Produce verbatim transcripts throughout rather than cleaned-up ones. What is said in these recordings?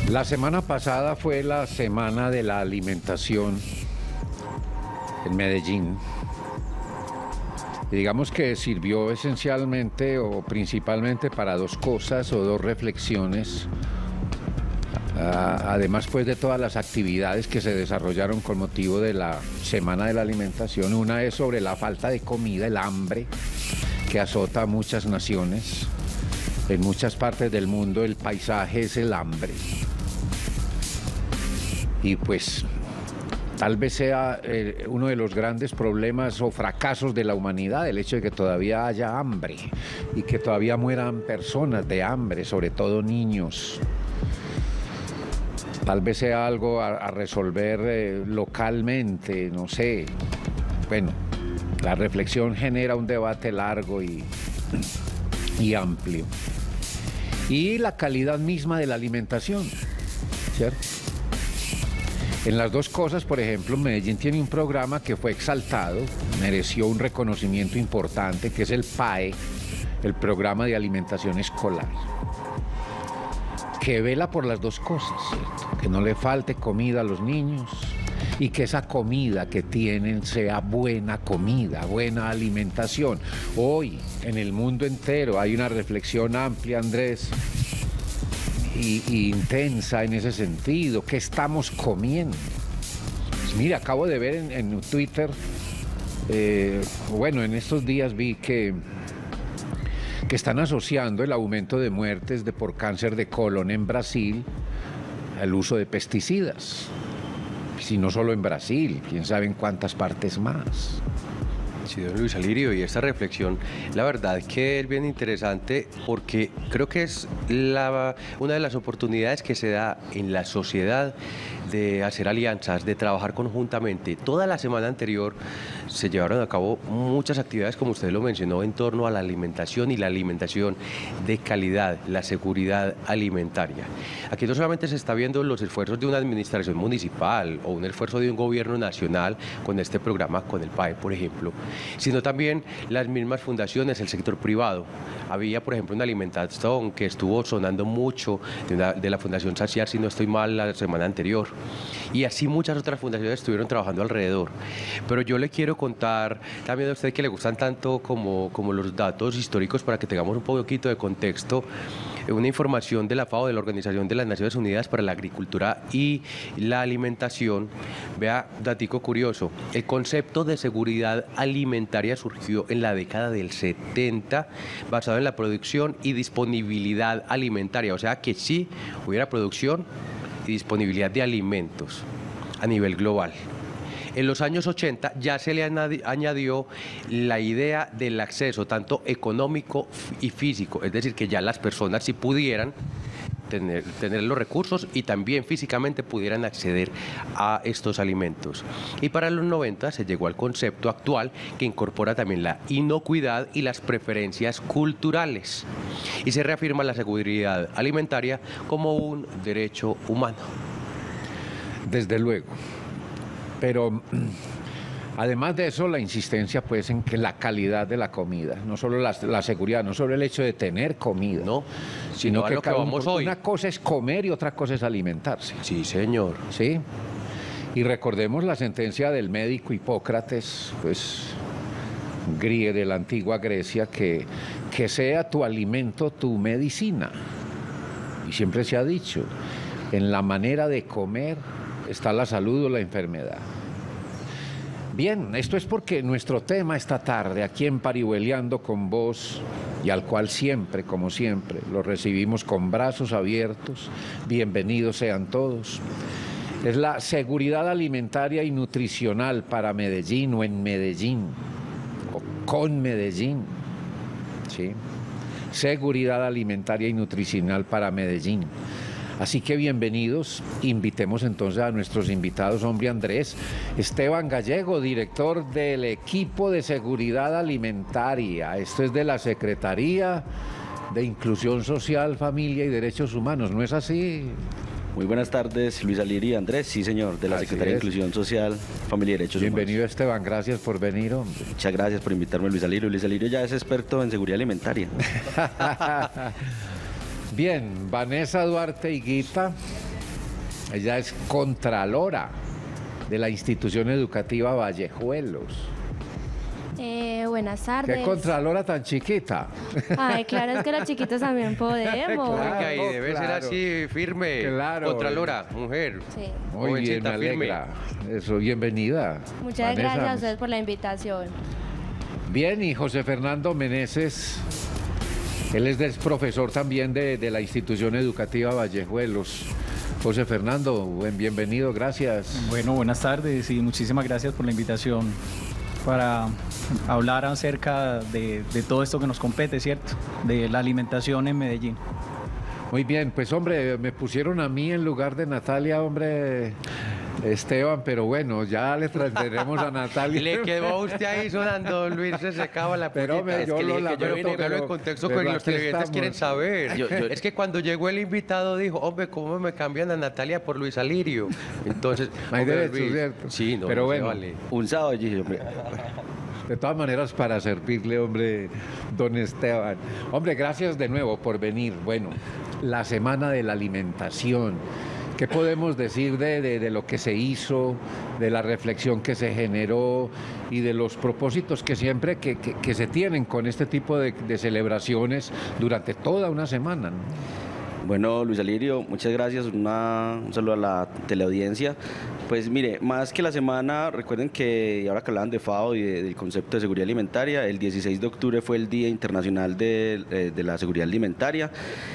La semana pasada fue la semana de la alimentación en Medellín. Y digamos que sirvió esencialmente o principalmente para dos cosas o dos reflexiones. Además, pues, de todas las actividades que se desarrollaron con motivo de la Semana de la Alimentación. Una es sobre la falta de comida, el hambre, que azota a muchas naciones. En muchas partes del mundo el paisaje es el hambre. Y pues tal vez sea eh, uno de los grandes problemas o fracasos de la humanidad, el hecho de que todavía haya hambre y que todavía mueran personas de hambre, sobre todo niños. Tal vez sea algo a, a resolver eh, localmente, no sé. Bueno, la reflexión genera un debate largo y, y amplio. Y la calidad misma de la alimentación, ¿cierto? En las dos cosas, por ejemplo, Medellín tiene un programa que fue exaltado, mereció un reconocimiento importante, que es el P A E, el Programa de Alimentación Escolar, que vela por las dos cosas, ¿cierto? Que no le falte comida a los niños y que esa comida que tienen sea buena comida, buena alimentación. Hoy, en el mundo entero, hay una reflexión amplia, Andrés, y, y intensa en ese sentido. ¿Qué estamos comiendo? Pues mira, acabo de ver en, en Twitter, eh, bueno, en estos días vi que que están asociando el aumento de muertes de, por cáncer de colon en Brasil al uso de pesticidas. Si no solo en Brasil, quién sabe en cuántas partes más. Sí, don Luis Alirio, y esta reflexión, la verdad es que es bien interesante porque creo que es la, una de las oportunidades que se da en la sociedad de hacer alianzas, de trabajar conjuntamente. Toda la semana anterior se llevaron a cabo muchas actividades, como usted lo mencionó, en torno a la alimentación y la alimentación de calidad, la seguridad alimentaria. Aquí no solamente se está viendo los esfuerzos de una administración municipal o un esfuerzo de un gobierno nacional con este programa, con el P A E, por ejemplo, sino también las mismas fundaciones, el sector privado. Había, por ejemplo, una alimentación que estuvo sonando mucho de, una, de la Fundación Saciar, si no estoy mal, la semana anterior. Y así muchas otras fundaciones estuvieron trabajando alrededor. Pero yo le quiero contar también a usted, que le gustan tanto como, como los datos históricos, para que tengamos un poquito de contexto, una información de la FAO, de la Organización de las Naciones Unidas para la Agricultura y la Alimentación. Vea, datico curioso, el concepto de seguridad alimentaria surgió en la década del setenta, basado en la producción y disponibilidad alimentaria, o sea que sí hubiera producción y disponibilidad de alimentos a nivel global. En los años ochenta ya se le añadió la idea del acceso tanto económico y físico, es decir, que ya las personas si pudieran tener, tener los recursos y también físicamente pudieran acceder a estos alimentos. Y para los noventa se llegó al concepto actual, que incorpora también la inocuidad y las preferencias culturales, y se reafirma la seguridad alimentaria como un derecho humano. Desde luego. Pero además de eso, la insistencia pues en que la calidad de la comida, no solo la, la seguridad, no solo el hecho de tener comida, no, sino, sino que, lo que vamos un, hoy. Una cosa es comer y otra cosa es alimentarse. Sí, señor. Sí. Y recordemos la sentencia del médico Hipócrates, pues griego de la antigua Grecia, que, que sea tu alimento tu medicina. Y siempre se ha dicho, en la manera de comer está la salud o la enfermedad. Bien, esto es porque nuestro tema esta tarde, aquí en Parihueliando con Vos, y al cual siempre, como siempre, lo recibimos con brazos abiertos, bienvenidos sean todos, es la seguridad alimentaria y nutricional para Medellín o en Medellín, o con Medellín, ¿sí? Seguridad alimentaria y nutricional para Medellín. Así que bienvenidos, invitemos entonces a nuestros invitados. Hombre, Andrés, Esteban Gallego, director del equipo de seguridad alimentaria. Esto es de la Secretaría de Inclusión Social, Familia y Derechos Humanos, ¿no es así? Muy buenas tardes, Luis Alirio y Andrés, sí señor, de la Así Secretaría es. de Inclusión Social, Familia y Derechos Bienvenido, Humanos. Esteban, gracias por venir, hombre. Muchas gracias por invitarme, Luis Alirio. Luis Alirio ya es experto en seguridad alimentaria. Bien, Vanessa Duarte Higuita, Ella es contralora de la institución educativa Vallejuelos. Eh, buenas tardes. ¿Qué contralora tan chiquita? Ay, claro, es que los chiquitos también podemos. Claro. Venga, y debe ser claro. así, firme. Claro. Contralora, mujer. Sí. Muy bien, me Jovencita, firme. alegra. Eso, bienvenida. Muchas Vanessa. gracias a ustedes por la invitación. Bien, y José Fernando Meneses, él es des- profesor también de, de la institución educativa Vallejuelos. José Fernando, buen, bienvenido, gracias. Bueno, buenas tardes y muchísimas gracias por la invitación para hablar acerca de, de todo esto que nos compete, ¿cierto? De la alimentación en Medellín. Muy bien, pues hombre, me pusieron a mí en lugar de Natalia, hombre, Esteban, pero bueno, ya le traeremos a Natalia. Le quedó a usted ahí sonando, Luis, se secaba la Pero, pollita. hombre, yo es que lo le dije, yo lamento, vine a ponerlo en pero- contexto pero que los aquí televidentes estamos. quieren saber. Yo- yo- Es que cuando llegó el invitado dijo, hombre, ¿cómo me cambian a Natalia por Luis Alirio? Entonces, Hay hombre, derecho, Luis, ¿cierto? sí, no, Pero no se bueno. vale. Un sábado, yo dije, hombre, De todas maneras, para servirle, hombre, don Esteban. Hombre, gracias de nuevo por venir. Bueno, la semana de la alimentación. ¿Qué podemos decir de, de- de lo que se hizo, de la reflexión que se generó y de los propósitos que siempre que, que- que se tienen con este tipo de, de celebraciones durante toda una semana, ¿no? Bueno, Luis Alirio, muchas gracias. Una- un saludo a la teleaudiencia. Pues mire, más que la semana, recuerden que, y ahora que hablaban de FAO y de- del concepto de seguridad alimentaria, el dieciséis de octubre fue el Día Internacional de, eh, de la Seguridad Alimentaria.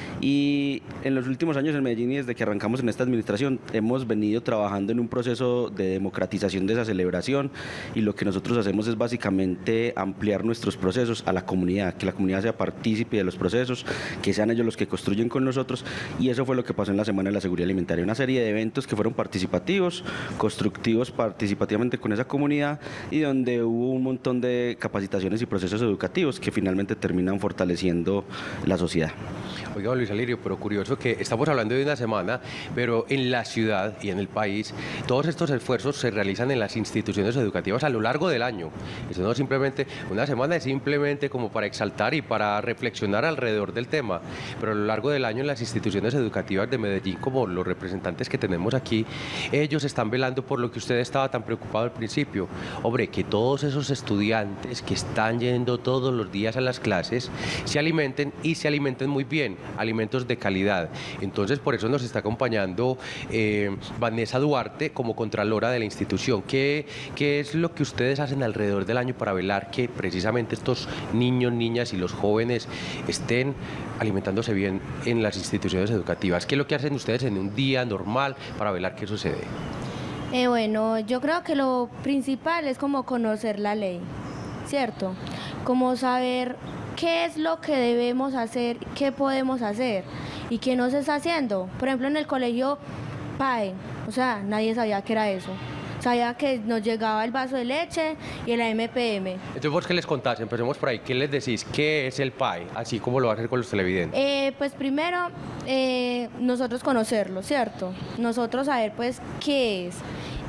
Y en los últimos años en Medellín y desde que arrancamos en esta administración hemos venido trabajando en un proceso de democratización de esa celebración, y lo que nosotros hacemos es básicamente ampliar nuestros procesos a la comunidad, que la comunidad sea partícipe de los procesos, que sean ellos los que construyen con nosotros, y eso fue lo que pasó en la Semana de la Seguridad Alimentaria, una serie de eventos que fueron participativos, constructivos participativamente con esa comunidad, y donde hubo un montón de capacitaciones y procesos educativos que finalmente terminan fortaleciendo la sociedad. Oiga, Luis Alirio, pero curioso que estamos hablando de una semana, pero en la ciudad y en el país, todos estos esfuerzos se realizan en las instituciones educativas a lo largo del año. Eso no es simplemente, una semana es simplemente como para exaltar y para reflexionar alrededor del tema, pero a lo largo del año en las instituciones educativas de Medellín, como los representantes que tenemos aquí, ellos están velando por lo que usted estaba tan preocupado al principio. Hombre, que todos esos estudiantes que están yendo todos los días a las clases se alimenten y se alimenten muy bien, alimentos de calidad. Entonces, por eso nos está acompañando eh, Vanessa Duarte como contralora de la institución. ¿Qué, ¿Qué es lo que ustedes hacen alrededor del año para velar que precisamente estos niños, niñas y los jóvenes estén alimentándose bien en las instituciones educativas? ¿Qué es lo que hacen ustedes en un día normal para velar que eso se dé? Eh, bueno, yo creo que lo principal es como conocer la ley, ¿cierto? Como saber qué es lo que debemos hacer, qué podemos hacer y qué no se está haciendo. Por ejemplo, en el colegio P A E, o sea, nadie sabía qué era eso. Sabía que nos llegaba el vaso de leche y el A M P M. Entonces, ¿vos qué les contás? Empecemos por ahí. ¿Qué les decís? ¿Qué es el P A E? Así como lo va a hacer con los televidentes. Eh, pues primero, eh, nosotros conocerlo, ¿cierto? Nosotros saber pues qué es.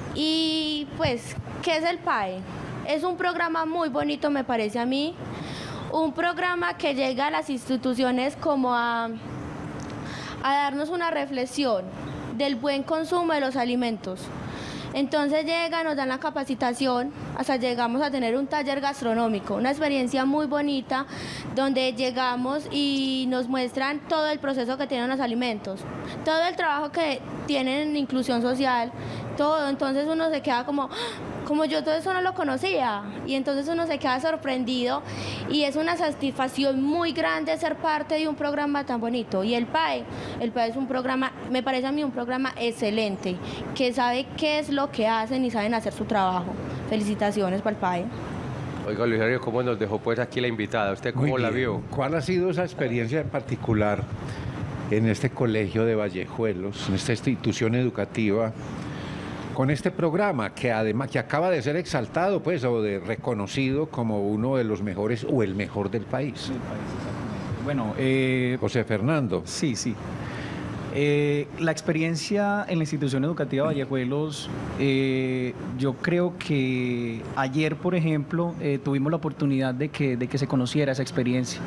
Y pues, ¿qué es el P A E? Es un programa muy bonito, me parece a mí. Un programa que llega a las instituciones como a, a darnos una reflexión del buen consumo de los alimentos. Entonces llega, nos dan la capacitación, hasta llegamos a tener un taller gastronómico, una experiencia muy bonita, donde llegamos y nos muestran todo el proceso que tienen los alimentos, todo el trabajo que tienen en inclusión social, todo. Entonces uno se queda como, como yo todo eso no lo conocía, y entonces uno se queda sorprendido, y es una satisfacción muy grande ser parte de un programa tan bonito. Y el P A E, el P A E es un programa, me parece a mí un programa excelente, que sabe qué es lo que hacen y saben hacer su trabajo. Felicitaciones para el P A E. Oiga, Luis Ariel, ¿cómo nos dejó pues aquí la invitada? ¿Usted cómo Muy la bien. vio? ¿Cuál ha sido esa experiencia en particular en este colegio de Vallejuelos, en esta institución educativa, con este programa que además que acaba de ser exaltado, pues, o de reconocido como uno de los mejores o el mejor del país? Bueno, eh, José Fernando. sí, sí. Eh, la experiencia en la institución educativa Vallejuelos, eh, yo creo que ayer, por ejemplo, eh, tuvimos la oportunidad de que, de que se conociera esa experiencia,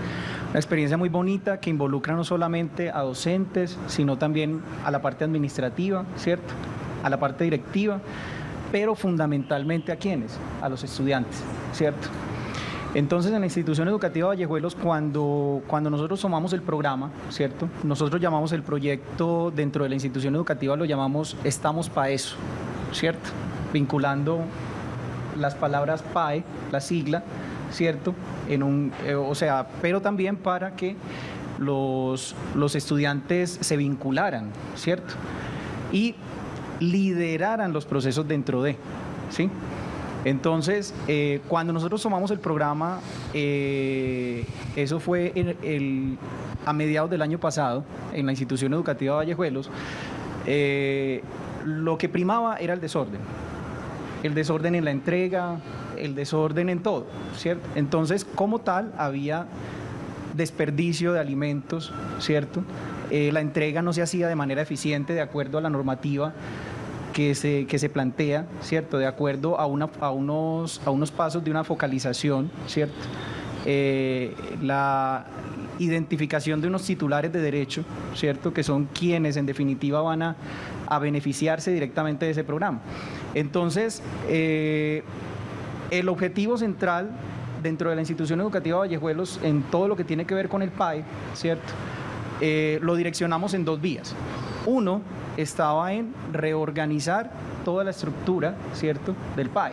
Una experiencia muy bonita que involucra no solamente a docentes, sino también a la parte administrativa, ¿cierto? A la parte directiva, pero fundamentalmente a quienes, a los estudiantes, ¿cierto? Entonces, en la institución educativa Vallejuelos, cuando, cuando nosotros tomamos el programa, ¿cierto? Nosotros llamamos el proyecto dentro de la institución educativa, lo llamamos Estamos Pa' Eso, ¿cierto? Vinculando las palabras P A E, la sigla, ¿cierto? En un, eh, o sea, pero también para que los, los estudiantes se vincularan, ¿cierto? Y lideraran los procesos dentro de, ¿sí? Entonces, eh, cuando nosotros tomamos el programa, eh, eso fue el, el, a mediados del año pasado, en la institución educativa Vallejuelos, eh, lo que primaba era el desorden. El desorden en la entrega, el desorden en todo, ¿cierto? Entonces, como tal, había desperdicio de alimentos, ¿cierto? Eh, la entrega no se hacía de manera eficiente de acuerdo a la normativa que se, que se plantea, ¿cierto? De acuerdo a, una, a, unos, a unos pasos de una focalización, ¿cierto? Eh, la identificación de unos titulares de derecho, ¿cierto? Que son quienes en definitiva van a, a beneficiarse directamente de ese programa. Entonces, eh, el objetivo central dentro de la institución educativa Vallejuelos en todo lo que tiene que ver con el P A E, ¿cierto? Eh, lo direccionamos en dos vías. Uno estaba en reorganizar toda la estructura, ¿cierto?, del P A E.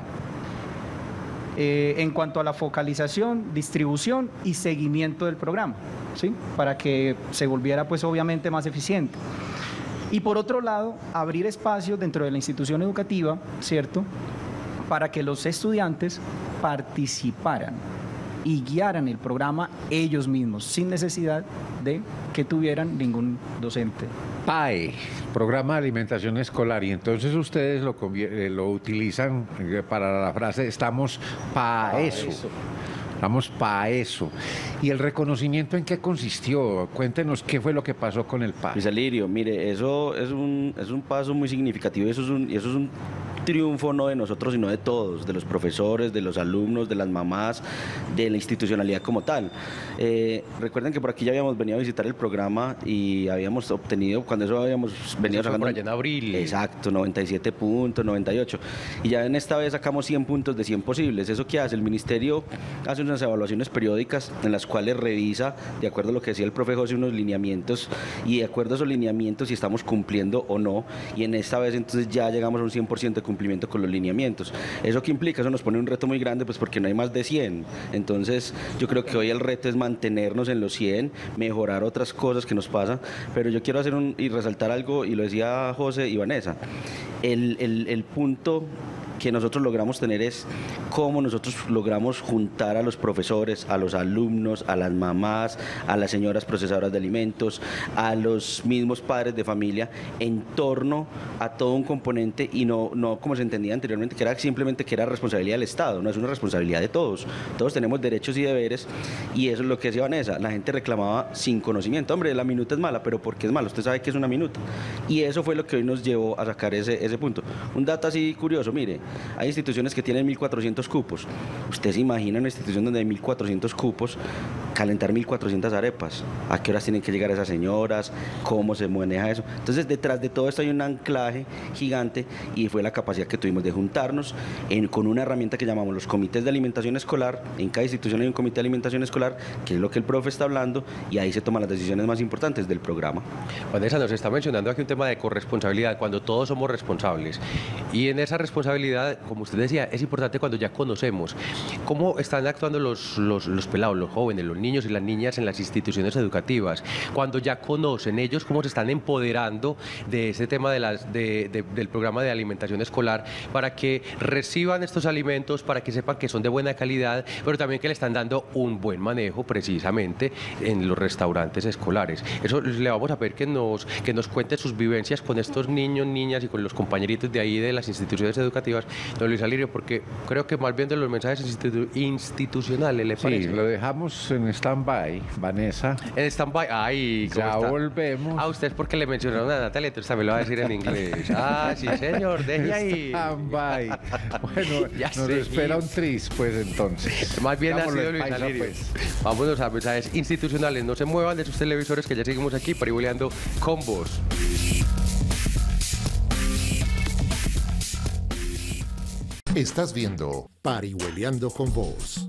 Eh, en cuanto a la focalización, distribución y seguimiento del programa, ¿sí?, para que se volviera, pues, obviamente más eficiente. Y por otro lado, abrir espacios dentro de la institución educativa, ¿cierto?, para que los estudiantes participaran y guiaran el programa ellos mismos, sin necesidad de que tuvieran ningún docente. P A E, Programa de Alimentación Escolar, y entonces ustedes lo, lo utilizan para la frase estamos pa' eso. eso. Estamos pa' eso. ¿Y el reconocimiento en qué consistió? Cuéntenos qué fue lo que pasó con el P A E. Luis Alirio, mire, eso es un, es un paso muy significativo, eso es un, eso es un triunfo no de nosotros, sino de todos, de los profesores, de los alumnos, de las mamás, de la institucionalidad como tal. Eh, recuerden que por aquí ya habíamos venido a visitar el programa y habíamos obtenido, cuando eso habíamos venido sacando... por allá en abril. Exacto, noventa y siete puntos, noventa y ocho. Y ya en esta vez sacamos cien puntos de cien posibles. ¿Eso qué hace? El ministerio hace unas evaluaciones periódicas en las cuales revisa, de acuerdo a lo que decía el profe José, unos lineamientos, y de acuerdo a esos lineamientos si estamos cumpliendo o no. Y en esta vez entonces ya llegamos a un cien por ciento de cumplimiento con los lineamientos. ¿Eso qué implica? Eso nos pone un reto muy grande, pues porque no hay más de cien. Entonces yo creo que hoy el reto es mantenernos en los cien, mejorar otras cosas que nos pasan, pero yo quiero hacer un, y resaltar algo, y lo decía José y Vanessa, el, el, el punto que nosotros logramos tener es cómo nosotros logramos juntar a los profesores, a los alumnos, a las mamás, a las señoras procesadoras de alimentos, a los mismos padres de familia en torno a todo un componente, y no, no como se entendía anteriormente, que era simplemente que era responsabilidad del Estado, no es una responsabilidad de todos. Todos tenemos derechos y deberes, y eso es lo que decía Vanessa, la gente reclamaba sin conocimiento. Hombre, la minuta es mala, pero ¿por qué es mala? Usted sabe que es una minuta. Y eso fue lo que hoy nos llevó a sacar ese, ese punto. Un dato así curioso, mire, hay instituciones que tienen mil cuatrocientos cupos. Usted se imagina una institución donde hay mil cuatrocientos cupos, calentar mil cuatrocientas arepas. ¿A qué horas tienen que llegar esas señoras? ¿Cómo se maneja eso? Entonces, detrás de todo esto hay un anclaje gigante, y fue la capacidad que tuvimos de juntarnos en, con una herramienta que llamamos los comités de alimentación escolar. En cada institución hay un comité de alimentación escolar, que es lo que el profe está hablando, y ahí se toman las decisiones más importantes del programa. Vanessa, nos está mencionando aquí un tema de corresponsabilidad, cuando todos somos responsables. Y en esa responsabilidad, como usted decía, es importante cuando ya conocemos cómo están actuando los, los, los pelados, los jóvenes, los niños y las niñas en las instituciones educativas, cuando ya conocen ellos cómo se están empoderando de ese tema de las, de, de, del programa de alimentación escolar, para que reciban estos alimentos, para que sepan que son de buena calidad, pero también que le están dando un buen manejo precisamente en los restaurantes escolares. Eso le vamos a pedir que nos, que nos cuente sus vivencias con estos niños, niñas y con los compañeritos de ahí de las instituciones educativas, don Luis Alirio, porque creo que más bien de los mensajes institu institucionales, ¿le parece? Sí, lo dejamos en stand-by, Vanessa. En stand-by, ay, ¿cómo Ya está? volvemos. A usted es porque le mencionaron a Natalia, entonces también lo va a decir en inglés. Ah, sí, señor, deje ahí. Stand-by. Bueno, Ya nos sé. espera un tris, pues entonces. Más bien ha Digámoslo sido en Luis paisa, Alirio. pues. Vámonos a mensajes institucionales. No se muevan de sus televisores, que ya seguimos aquí parihueleando con vos. Estás viendo Parihueliando con Vos.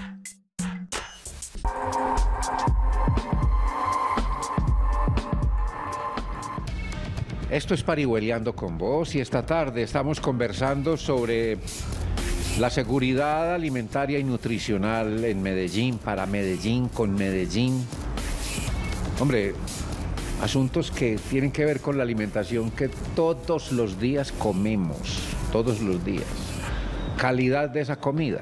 Esto es Parihueliando con Vos y esta tarde estamos conversando sobre la seguridad alimentaria y nutricional en Medellín, para Medellín, con Medellín. Hombre, asuntos que tienen que ver con la alimentación que todos los días comemos, todos los días. Calidad de esa comida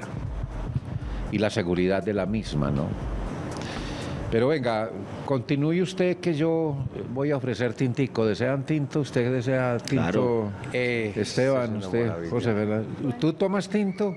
y la seguridad de la misma, ¿no? Pero venga, continúe usted, que yo voy a ofrecer tintico. ¿Desean tinto? ¿Usted desea tinto? Claro. Eh, Esteban, es una usted, maravilla. José Fernando. ¿Tú tomas tinto?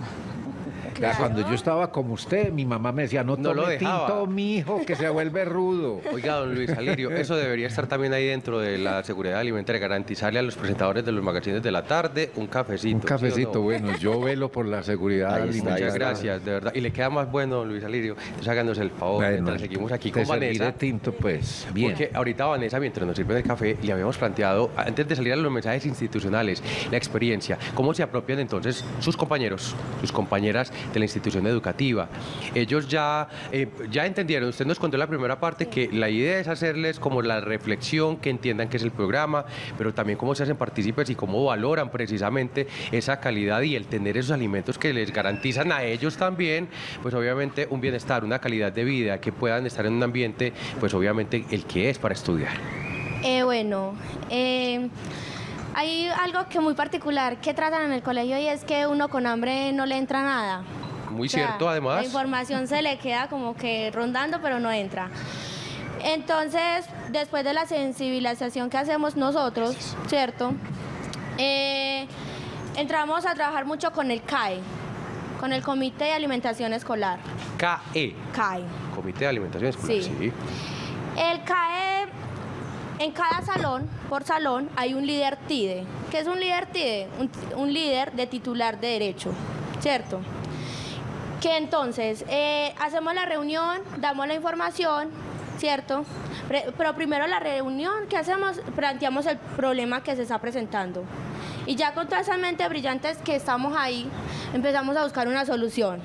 Ya, cuando yo estaba como usted, mi mamá me decía, no No lo tome dejaba. tinto, mijo, que se vuelve rudo. Oiga, don Luis Alirio, eso debería estar también ahí dentro de la seguridad alimentaria, garantizarle a los presentadores de los magazines de la tarde un cafecito. Un ¿sí o cafecito, no? bueno, yo velo por la seguridad Ahí está, alimentaria. Muchas gracias, de verdad. Y le queda más bueno, don Luis Alirio. Entonces háganos el favor, Bueno, mientras seguimos aquí te con serviré Vanessa. tinto, pues, bien. Porque ahorita Vanessa, mientras nos sirven el café, le habíamos planteado, antes de salir a los mensajes institucionales, la experiencia, cómo se apropian entonces sus compañeros, sus compañeras de la institución educativa. Ellos ya, eh, ya entendieron, usted nos contó en la primera parte que la idea es hacerles como la reflexión, que entiendan qué es el programa, pero también cómo se hacen partícipes y cómo valoran precisamente esa calidad y el tener esos alimentos que les garantizan a ellos también, pues obviamente un bienestar, una calidad de vida, que puedan estar en un ambiente, pues obviamente el que es para estudiar. Eh, bueno, eh, hay algo que muy particular que tratan en el colegio y es que uno con hambre no le entra nada. Muy O sea, cierto, además. La información se le queda como que rondando, pero no entra. Entonces, después de la sensibilización que hacemos nosotros, ¿cierto? Eh, entramos a trabajar mucho con el C A E, con el Comité de Alimentación Escolar. K E, C A E. Comité de Alimentación Escolar, Sí. sí. El C A E, en cada salón, por salón, hay un líder TIDE. ¿Qué es un líder TIDE? Un, un líder de titular de derecho, ¿cierto? Que entonces eh, hacemos la reunión, damos la información, ¿cierto? Pre- pero primero la reunión que hacemos, planteamos el problema que se está presentando. Y ya con todas esas mentes brillantes que estamos ahí, empezamos a buscar una solución.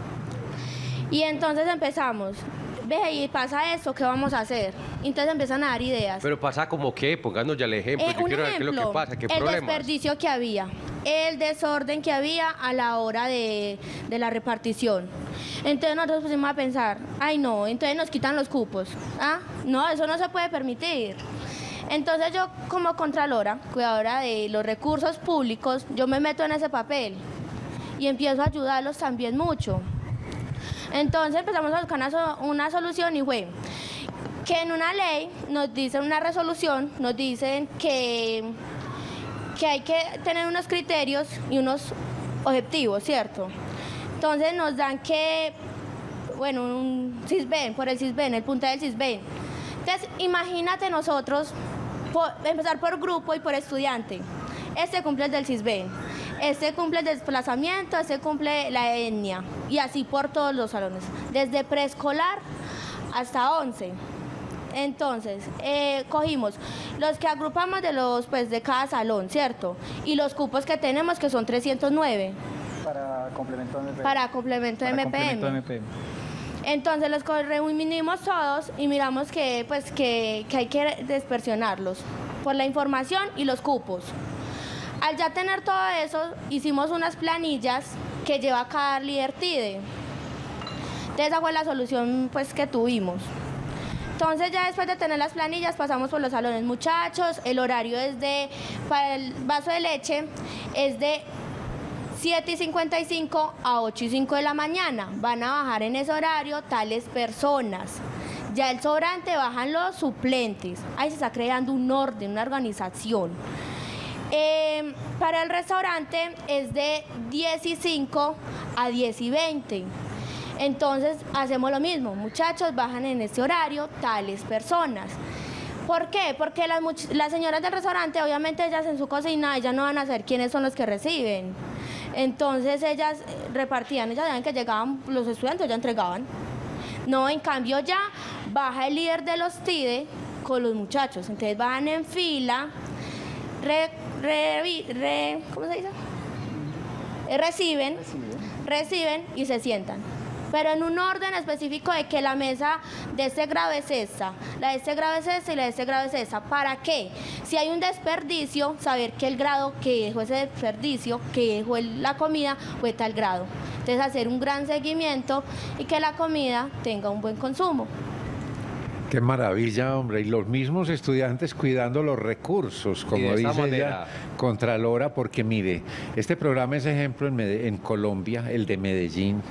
Y entonces empezamos, ve, y pasa esto, ¿qué vamos a hacer? Entonces empiezan a dar ideas. Pero pasa como que, pónganos ya el ejemplo, Eh, yo un quiero ver qué es lo que ejemplo, pasa, qué el problemas. desperdicio que había, el desorden que había a la hora de, de la repartición. Entonces nosotros pusimos a pensar, ay no, entonces nos quitan los cupos. Ah, no, eso no se puede permitir. Entonces yo como contralora, cuidadora de los recursos públicos, yo me meto en ese papel y empiezo a ayudarlos también mucho. Entonces empezamos a buscar una, so- una solución y fue que en una ley nos dicen, una resolución, nos dicen que, que hay que tener unos criterios y unos objetivos, ¿cierto? Entonces nos dan que, bueno, un CISBEN, por el CISBEN, el puntaje del CISBEN. Entonces imagínate nosotros por- empezar por grupo y por estudiante. Este cumple el del CISBEN, este cumple el desplazamiento, este cumple la etnia y así por todos los salones, desde preescolar hasta once. Entonces, eh, cogimos los que agrupamos de los, pues, de cada salón, ¿cierto? Y los cupos que tenemos, que son trescientos nueve Para complemento de M P M. para complemento de Para M P M. complemento de M P M. Entonces los co- reunimos todos y miramos que, pues, que, que hay que dispersionarlos por la información y los cupos. Al ya tener todo eso, hicimos unas planillas que lleva cada líder TIDE. Entonces esa fue la solución, pues, que tuvimos. Entonces ya después de tener las planillas pasamos por los salones. Muchachos, el horario es de, para el vaso de leche, es de siete y cincuenta y cinco a ocho y cinco de la mañana. Van a bajar en ese horario tales personas. Ya el sobrante bajan los suplentes. Ahí se está creando un orden, una organización. Eh, para el restaurante es de diez y cinco a diez y veinte. Entonces hacemos lo mismo, muchachos, bajan en este horario tales personas. ¿Por qué? Porque las, las señoras del restaurante, obviamente ellas en su cocina, ellas no van a saber quiénes son los que reciben. Entonces ellas repartían, ellas saben que llegaban los estudiantes, ya entregaban. No, en cambio ya baja el líder de los T I D E con los muchachos. Entonces van en fila, re, re, re, ¿cómo se dice? Eh, reciben, reciben y se sientan. Pero en un orden específico de que la mesa de este grado es esta, la de este grado es esta y la de este grado es esta. ¿Para qué? Si hay un desperdicio, saber que el grado que dejó ese desperdicio, que dejó el, la comida, fue tal grado. Entonces hacer un gran seguimiento y que la comida tenga un buen consumo. Qué maravilla, hombre. Y los mismos estudiantes cuidando los recursos, como dice ella, Contralora, porque mire, este programa es ejemplo en, Mede- en Colombia, el de Medellín.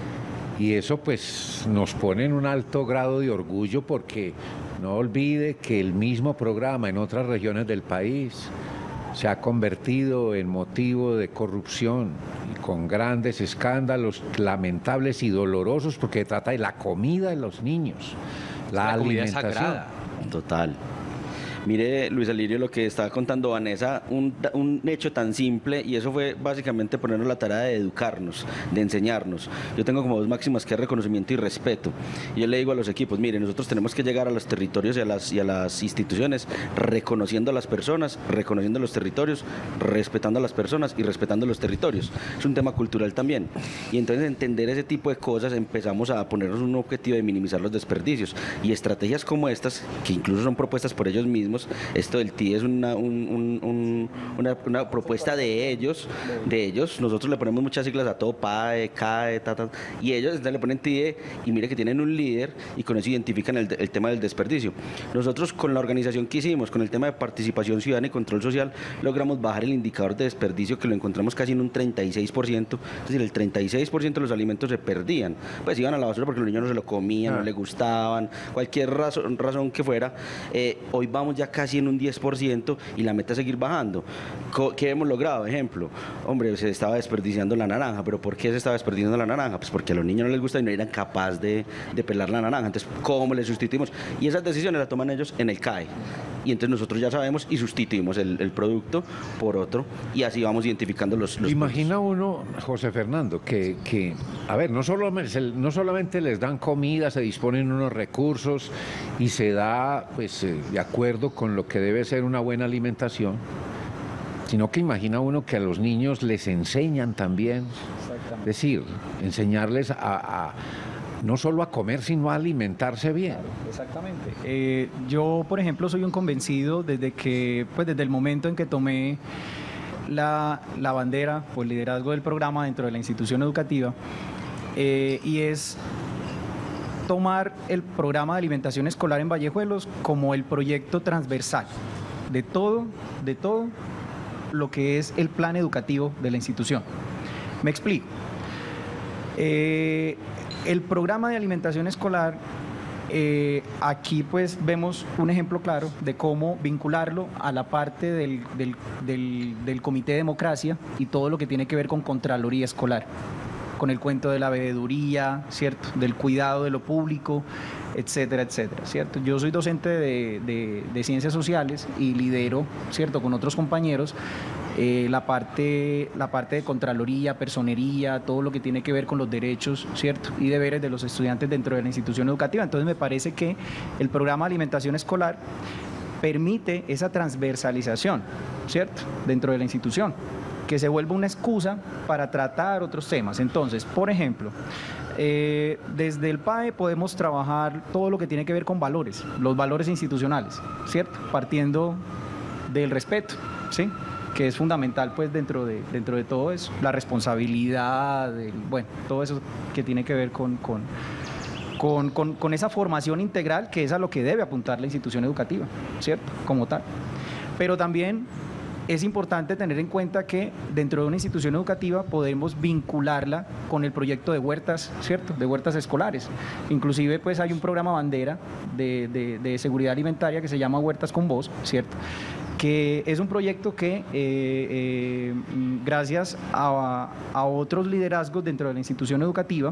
Y eso pues nos pone en un alto grado de orgullo porque no olvide que el mismo programa en otras regiones del país se ha convertido en motivo de corrupción y con grandes escándalos lamentables y dolorosos porque trata de la comida de los niños, la, la comida alimentación. sagrada. Total. Mire, Luis Alirio, lo que estaba contando Vanessa, un, un hecho tan simple, y eso fue básicamente ponernos la tarea de educarnos, de enseñarnos. Yo tengo como dos máximas que es reconocimiento y respeto. Y yo le digo a los equipos, mire, nosotros tenemos que llegar a los territorios y a las, y a las instituciones reconociendo a las personas, reconociendo los territorios, respetando a las personas y respetando los territorios. Es un tema cultural también. Y entonces entender ese tipo de cosas empezamos a ponernos un objetivo de minimizar los desperdicios. Y estrategias como estas, que incluso son propuestas por ellos mismos, esto del T I D E es una, un, un, un, una, una propuesta de ellos, de ellos. Nosotros le ponemos muchas siglas a todo, P A E, C A E, ta, ta, y ellos entonces le ponen T I D E y mire que tienen un líder y con eso identifican el, el tema del desperdicio. Nosotros con la organización que hicimos, con el tema de participación ciudadana y control social, logramos bajar el indicador de desperdicio que lo encontramos casi en un treinta y seis por ciento, es decir, el treinta y seis por ciento de los alimentos se perdían, pues iban a la basura porque los niños no se lo comían, ah. no les gustaban, cualquier razón, razón que fuera. Eh, hoy vamos ya casi en un diez por ciento y la meta es seguir bajando. ¿Qué hemos logrado? Ejemplo, hombre, se estaba desperdiciando la naranja, pero ¿por qué se estaba desperdiciando la naranja? Pues porque a los niños no les gusta y no eran capaces de, de pelar la naranja. Entonces, ¿cómo le sustituimos? Y esas decisiones las toman ellos en el C A E. Y entonces nosotros ya sabemos y sustituimos el, el producto por otro y así vamos identificando los, los Imagina productos. uno, José Fernando, que, que a ver, no, solo, no solamente les dan comida, se disponen unos recursos y se da, pues, eh, de acuerdo con lo que debe ser una buena alimentación, sino que imagina uno que a los niños les enseñan también, es decir, enseñarles a, a no solo a comer, sino a alimentarse bien. Claro, exactamente. Eh, yo, por ejemplo, soy un convencido desde que, pues desde el momento en que tomé la, la bandera o el liderazgo del programa dentro de la institución educativa, eh, y es tomar el programa de alimentación escolar en Vallejuelos como el proyecto transversal de todo, de todo lo que es el plan educativo de la institución. Me explico. Eh, el programa de alimentación escolar, eh, aquí pues vemos un ejemplo claro de cómo vincularlo a la parte del, del, del, del Comité de Democracia y todo lo que tiene que ver con Contraloría Escolar, con el cuento de la veeduría, ¿cierto?, del cuidado de lo público, etcétera, etcétera, ¿cierto? Yo soy docente de, de, de ciencias sociales y lidero, ¿cierto?, con otros compañeros, eh, la, parte, la parte de Contraloría, Personería, todo lo que tiene que ver con los derechos, ¿cierto?, y deberes de los estudiantes dentro de la institución educativa. Entonces me parece que el programa de alimentación escolar permite esa transversalización, ¿cierto?, dentro de la institución, que se vuelva una excusa para tratar otros temas. Entonces, por ejemplo, eh, desde el P A E podemos trabajar todo lo que tiene que ver con valores, los valores institucionales, ¿cierto?, partiendo del respeto, ¿sí?, que es fundamental pues dentro de, dentro de todo eso, la responsabilidad, el, bueno, todo eso que tiene que ver con, con, con, con, con esa formación integral que es a lo que debe apuntar la institución educativa, ¿cierto?, como tal. Pero también es importante tener en cuenta que dentro de una institución educativa podemos vincularla con el proyecto de huertas, ¿cierto?, de huertas escolares. Inclusive pues hay un programa bandera de, de, de seguridad alimentaria que se llama Huertas con Voz, ¿cierto?, que es un proyecto que eh, eh, gracias a, a otros liderazgos dentro de la institución educativa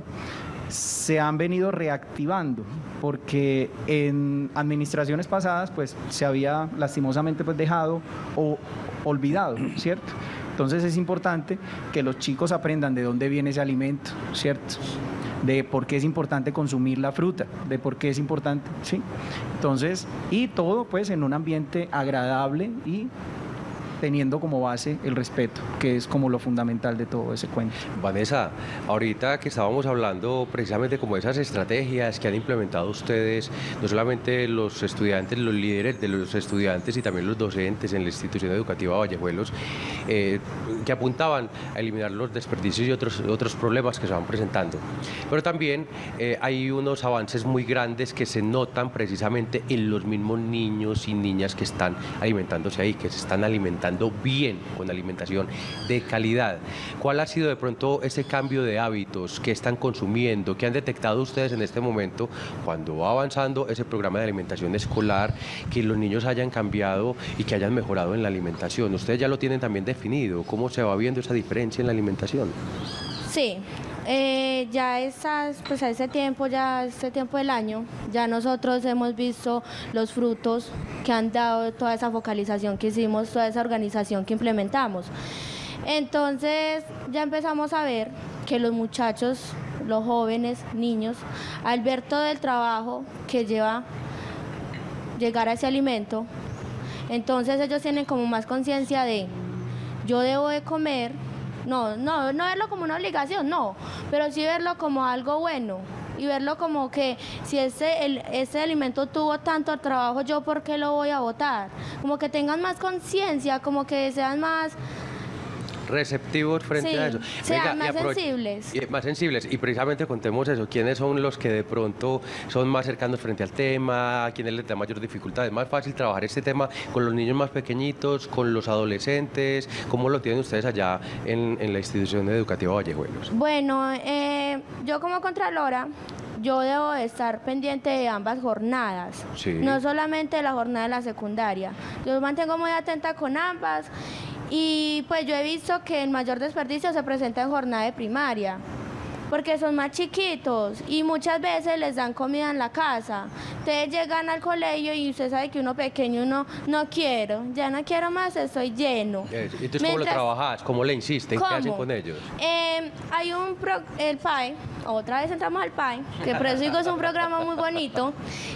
se han venido reactivando, porque en administraciones pasadas pues se había lastimosamente pues dejado o olvidado, ¿cierto? Entonces es importante que los chicos aprendan de dónde viene ese alimento, ¿cierto? De por qué es importante consumir la fruta, de por qué es importante, ¿sí? Entonces, y todo pues en un ambiente agradable y teniendo como base el respeto, que es como lo fundamental de todo ese cuento. Vanessa, ahorita que estábamos hablando precisamente como esas estrategias que han implementado ustedes, no solamente los estudiantes, los líderes de los estudiantes y también los docentes en la institución educativa Vallejuelos, eh, que apuntaban a eliminar los desperdicios y otros, otros problemas que se van presentando. Pero también eh, hay unos avances muy grandes que se notan precisamente en los mismos niños y niñas que están alimentándose ahí, que se están alimentando bien, con alimentación de calidad. ¿Cuál ha sido de pronto ese cambio de hábitos que están consumiendo, que han detectado ustedes en este momento cuando va avanzando ese programa de alimentación escolar, que los niños hayan cambiado y que hayan mejorado en la alimentación? Ustedes ya lo tienen también definido. ¿Cómo se va viendo esa diferencia en la alimentación? Sí. Eh, ya estas, pues a ese tiempo, ya este tiempo del año, ya nosotros hemos visto los frutos que han dado toda esa focalización que hicimos, toda esa organización que implementamos. Entonces ya empezamos a ver que los muchachos, los jóvenes, niños, al ver todo el trabajo que lleva llegar a ese alimento, entonces ellos tienen como más conciencia de yo debo de comer. No, no, no verlo como una obligación, no, pero sí verlo como algo bueno y verlo como que si ese, el, ese alimento tuvo tanto trabajo, yo por qué lo voy a botar. Como que tengan más conciencia, como que sean más receptivos frente sí, a eso. Sean más sensibles. Y, más sensibles. Y precisamente contemos eso, quiénes son los que de pronto son más cercanos frente al tema, a quienes les da mayor dificultad. Es más fácil trabajar este tema con los niños más pequeñitos, con los adolescentes. ¿Cómo lo tienen ustedes allá en, en la institución educativa Vallejuelos? Bueno, eh, yo como contralora, yo debo de estar pendiente de ambas jornadas, sí. No solamente de la jornada de la secundaria. Yo mantengo muy atenta con ambas. Y pues yo he visto que el mayor desperdicio se presenta en jornada de primaria, porque son más chiquitos y muchas veces les dan comida en la casa. Ustedes llegan al colegio y usted sabe que uno pequeño, uno no quiero, ya no quiero más, estoy lleno. Entonces, Mientras, ¿cómo lo trabajas? ¿Cómo le insisten? ¿Cómo? ¿Qué hacen con ellos? Eh, hay un, pro, el P A E, otra vez entramos al P A E, que por eso digo es un programa muy bonito.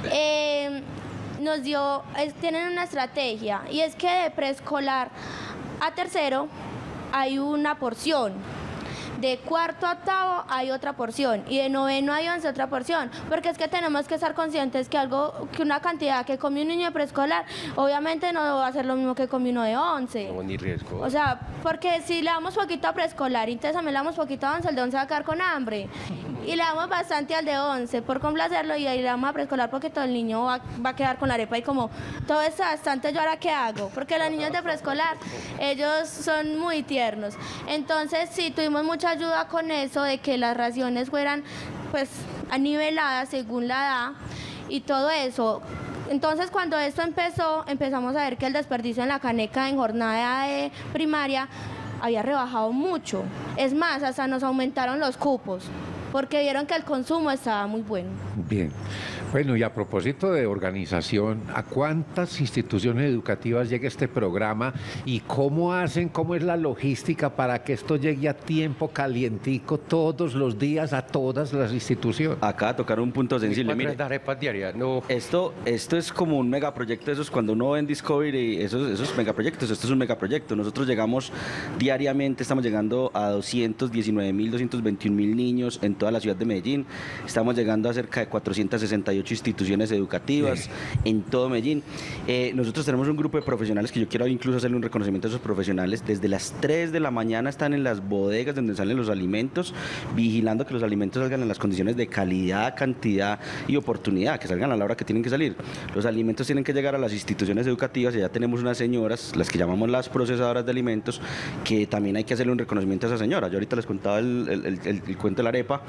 Eh, nos dio, es, tienen una estrategia y es que de preescolar a tercero hay una porción, de cuarto a octavo hay otra porción y de noveno a once otra porción, porque es que tenemos que estar conscientes que algo, que una cantidad que come un niño de preescolar obviamente no va a ser lo mismo que come uno de once. No, ni riesgo. O sea, porque si le damos poquito a preescolar y entonces también le damos poquito a once, el de once va a quedar con hambre. Y le damos bastante al de once por complacerlo y ahí le damos a preescolar porque todo el niño va, va a quedar con la arepa y como todo es bastante, yo ahora qué hago, porque los niños de preescolar ellos son muy tiernos. Entonces sí, tuvimos mucha ayuda con eso de que las raciones fueran pues niveladas según la edad y todo eso. Entonces cuando esto empezó, empezamos a ver que el desperdicio en la caneca en jornada de primaria había rebajado mucho. Es más, hasta nos aumentaron los cupos, porque vieron que el consumo estaba muy bueno. Bien. Bueno, y a propósito de organización, ¿a cuántas instituciones educativas llega este programa y cómo hacen, cómo es la logística para que esto llegue a tiempo calientico todos los días a todas las instituciones? Acá tocar un punto sensible. Mire, arepas diarias, no. Esto, esto es como un megaproyecto, eso es cuando uno ve en Discovery, esos, esos megaproyectos, esto es un megaproyecto. Nosotros llegamos diariamente, estamos llegando a doscientos diecinueve mil, doscientos veintiún mil niños en toda la ciudad de Medellín, estamos llegando a cerca de cuatrocientas sesenta y ocho instituciones educativas sí. en todo Medellín. Eh, nosotros tenemos un grupo de profesionales que yo quiero incluso hacerle un reconocimiento a esos profesionales. Desde las tres de la mañana están en las bodegas donde salen los alimentos, vigilando que los alimentos salgan en las condiciones de calidad, cantidad y oportunidad, que salgan a la hora que tienen que salir. Los alimentos tienen que llegar a las instituciones educativas y ya tenemos unas señoras, las que llamamos las procesadoras de alimentos, que también hay que hacerle un reconocimiento a esas señoras. Yo ahorita les contaba el, el, el, el cuento de la arepa,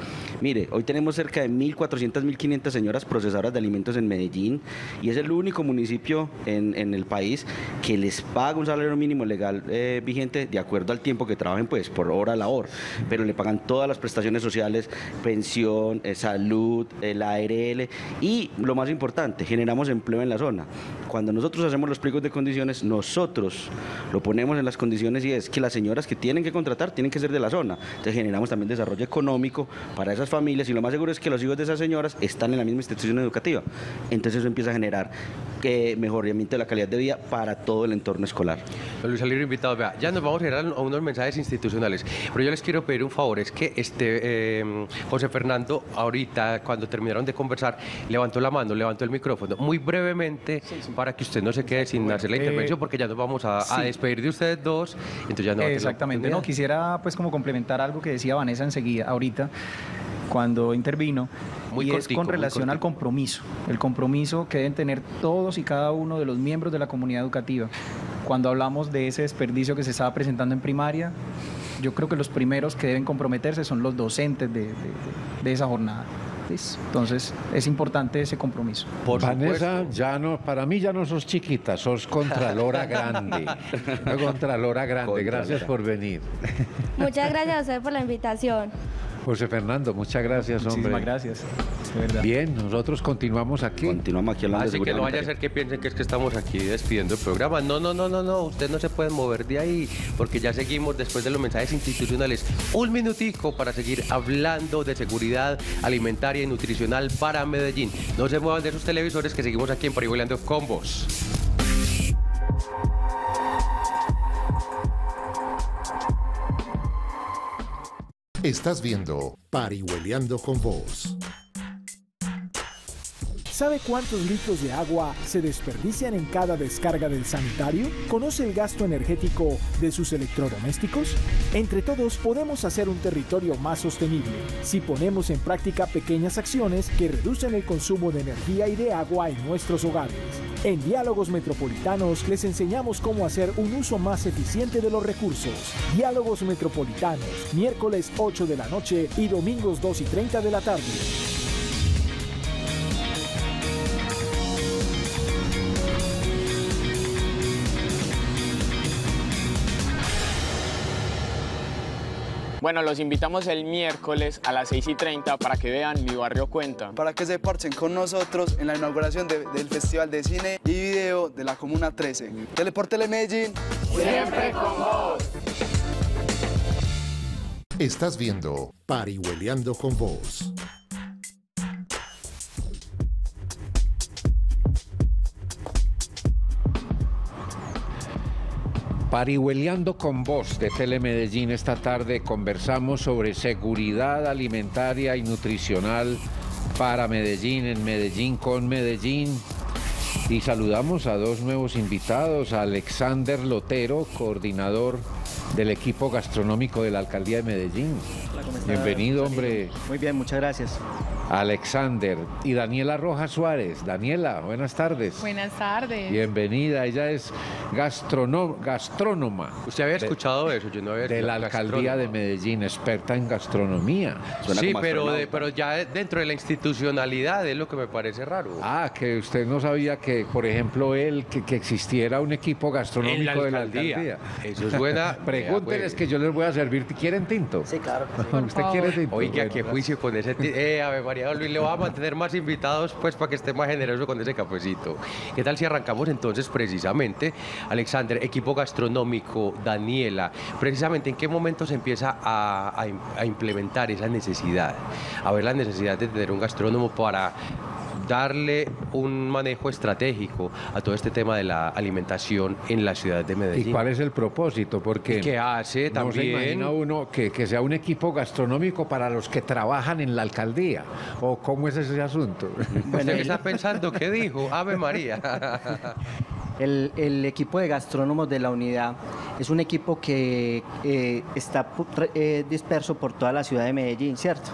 Mire, hoy tenemos cerca de mil cuatrocientas, mil quinientas señoras procesadoras de alimentos en Medellín y es el único municipio en, en el país que les paga un salario mínimo legal eh, vigente de acuerdo al tiempo que trabajen, pues por hora labor, pero le pagan todas las prestaciones sociales, pensión, eh, salud, el A R L y lo más importante, generamos empleo en la zona. Cuando nosotros hacemos los pliegos de condiciones, nosotros lo ponemos en las condiciones y es que las señoras que tienen que contratar tienen que ser de la zona. Entonces generamos también desarrollo económico para esas familias y lo más seguro es que los hijos de esas señoras están en la misma institución educativa. Entonces eso empieza a generar eh, mejoramiento de la calidad de vida para todo el entorno escolar. Don Luis Alirio, invitado, vea, ya nos vamos a generar a unos mensajes institucionales, pero yo les quiero pedir un favor, es que este eh, José Fernando ahorita, cuando terminaron de conversar, levantó la mano, levantó el micrófono, muy brevemente, sí, sí. para que usted no se quede sin hacer la intervención, eh, porque ya nos vamos a, sí. a despedir de ustedes dos, entonces ya no va a tener la Exactamente, no, quisiera pues como complementar algo que decía Vanessa enseguida, ahorita, cuando intervino, muy y cortico, es con relación al compromiso, el compromiso que deben tener todos y cada uno de los miembros de la comunidad educativa. Cuando hablamos de ese desperdicio que se estaba presentando en primaria, yo creo que los primeros que deben comprometerse son los docentes de, de, de esa jornada. Entonces es importante ese compromiso. Por Vanessa, ya no, para mí ya no sos chiquita, sos contralora grande. No, contralora grande, gracias por venir. Muchas gracias a usted por la invitación. José Fernando, muchas gracias, hombre. Muchísimas gracias. De verdad. Bien, nosotros continuamos aquí. Continuamos aquí hablando Así de que no vaya a ser que piensen que es que estamos aquí despidiendo el programa. No, no, no, no, no. Ustedes no se pueden mover de ahí porque ya seguimos después de los mensajes institucionales. Un minutico para seguir hablando de seguridad alimentaria y nutricional para Medellín. No se muevan de sus televisores que seguimos aquí en Parihueliando con Vos. Estás viendo Parihueliando con Vos. ¿Sabe cuántos litros de agua se desperdician en cada descarga del sanitario? ¿Conoce el gasto energético de sus electrodomésticos? Entre todos podemos hacer un territorio más sostenible si ponemos en práctica pequeñas acciones que reducen el consumo de energía y de agua en nuestros hogares. En Diálogos Metropolitanos les enseñamos cómo hacer un uso más eficiente de los recursos. Diálogos Metropolitanos, miércoles ocho de la noche y domingos dos y treinta de la tarde. Bueno, los invitamos el miércoles a las seis y treinta para que vean Mi Barrio Cuenta. Para que se parchen con nosotros en la inauguración de, del Festival de Cine y Video de la Comuna trece. Teleport Telemedellín. Siempre con vos. Estás viendo Parihueliando con Vos. Parihueliando con Vos de Telemedellín, esta tarde conversamos sobre seguridad alimentaria y nutricional para Medellín, en Medellín con Medellín. Y saludamos a dos nuevos invitados, a Alexander Lotero, coordinador del equipo gastronómico de la Alcaldía de Medellín. Hola, ¿cómo está? Bienvenido, hombre. Muy bien, muchas gracias. Alexander y Daniela Rojas Suárez. Daniela, buenas tardes. Buenas tardes. Bienvenida, ella es gastrono- gastrónoma. ¿Usted había escuchado de, eso? Yo no había de la Alcaldía de Medellín, experta en gastronomía. Suena sí, pero, de, pero ya dentro de la institucionalidad es lo que me parece raro. Ah, que usted no sabía que, por ejemplo, él, que, que existiera un equipo gastronómico la de la Alcaldía. Eso suena... Pregúnteles que yo les voy a servir. ¿Quieren tinto? Sí, claro. Sí. ¿Usted quiere tinto? Oiga, qué juicio con ese tinto. Eh, a ver, María Luis, le voy a mantener más invitados pues para que esté más generoso con ese cafecito. ¿Qué tal si arrancamos entonces precisamente, Alexander, equipo gastronómico, Daniela, precisamente en qué momento se empieza a, a, a implementar esa necesidad, a ver la necesidad de tener un gastrónomo para darle un manejo estratégico a todo este tema de la alimentación en la ciudad de Medellín? ¿Y cuál es el propósito? Porque ¿qué hace también? No se imagina uno que, que sea un equipo gastronómico para los que trabajan en la alcaldía. ¿O cómo es ese asunto? Bueno, ¿usted qué está pensando? ¿Qué dijo? Ave María. El, el equipo de gastrónomos de la unidad es un equipo que eh, está eh, disperso por toda la ciudad de Medellín, ¿cierto?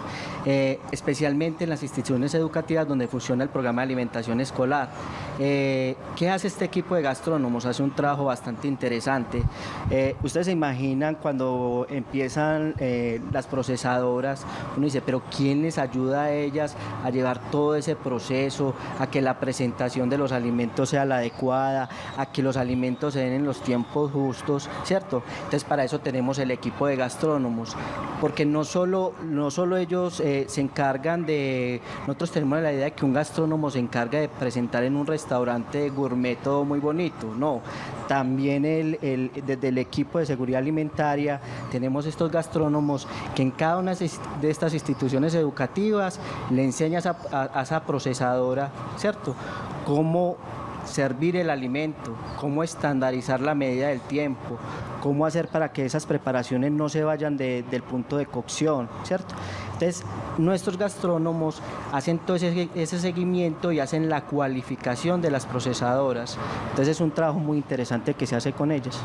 eh, especialmente en las instituciones educativas donde funciona el programa de alimentación escolar. Eh, ¿Qué hace este equipo de gastrónomos? Hace un trabajo bastante interesante. Eh, ustedes se imaginan cuando empiezan eh, las procesadoras, uno dice, pero ¿quién les ayuda a ellas a llevar todo ese proceso, a que la presentación de los alimentos sea la adecuada, a que los alimentos se den en los tiempos justos, ¿cierto? Entonces para eso tenemos el equipo de gastrónomos, porque no solo, no solo ellos eh, se encargan de, nosotros tenemos la idea de que un gastrónomo se encarga de presentar en un restaurante gourmet todo muy bonito, no, también el, el, desde el equipo de seguridad alimentaria tenemos estos gastrónomos que en cada una de estas instituciones educativas le enseñas a, a, a esa procesadora, ¿cierto?, cómo servir el alimento, cómo estandarizar la medida del tiempo, cómo hacer para que esas preparaciones no se vayan de, del punto de cocción, ¿cierto? Entonces, nuestros gastrónomos hacen todo ese, ese seguimiento y hacen la cualificación de las procesadoras. Entonces, es un trabajo muy interesante que se hace con ellas.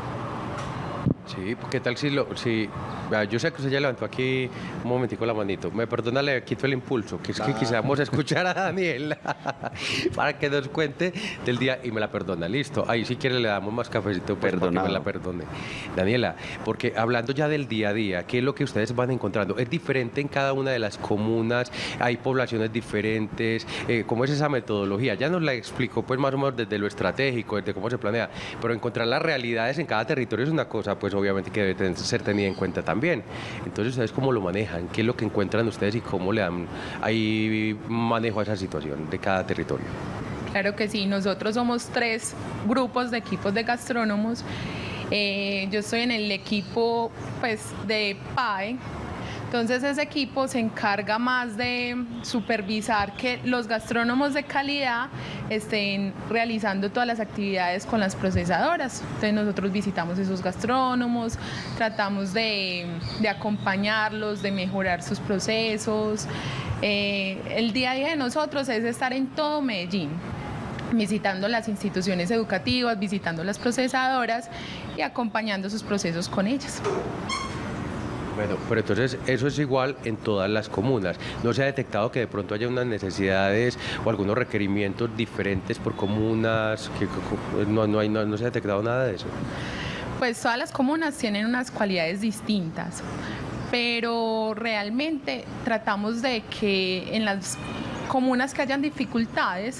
Sí, ¿qué tal si lo, si, yo sé que usted ya levantó aquí un momentico la manito, me perdona, le quito el impulso, que es que quisiéramos escuchar a Daniela para que nos cuente del día y me la perdona, listo, ahí si quiere le damos más cafecito pues, para que me la perdone. Daniela, porque hablando ya del día a día, ¿qué es lo que ustedes van encontrando? ¿Es diferente en cada una de las comunas? ¿Hay poblaciones diferentes? Eh, ¿Cómo es esa metodología? Ya nos la explicó pues más o menos desde lo estratégico, desde cómo se planea, pero encontrar las realidades en cada territorio es una cosa pues obviamente que debe ser tenida en cuenta también. Entonces, ¿ustedes cómo lo manejan? ¿Qué es lo que encuentran ustedes y cómo le dan ahí manejo a esa situación de cada territorio? Claro que sí, nosotros somos tres grupos de equipos de gastrónomos. Eh, yo estoy en el equipo pues, de P A E. Entonces ese equipo se encarga más de supervisar que los gastrónomos de calidad estén realizando todas las actividades con las procesadoras. Entonces nosotros visitamos esos gastrónomos, tratamos de, de acompañarlos, de mejorar sus procesos. Eh, el día a día de nosotros es estar en todo Medellín, visitando las instituciones educativas, visitando las procesadoras y acompañando sus procesos con ellas. Bueno, pero entonces eso es igual en todas las comunas. ¿No se ha detectado que de pronto haya unas necesidades o algunos requerimientos diferentes por comunas? Que, no, no, hay, no, no se ha detectado nada de eso. Pues todas las comunas tienen unas cualidades distintas, pero realmente tratamos de que en las comunas que hayan dificultades,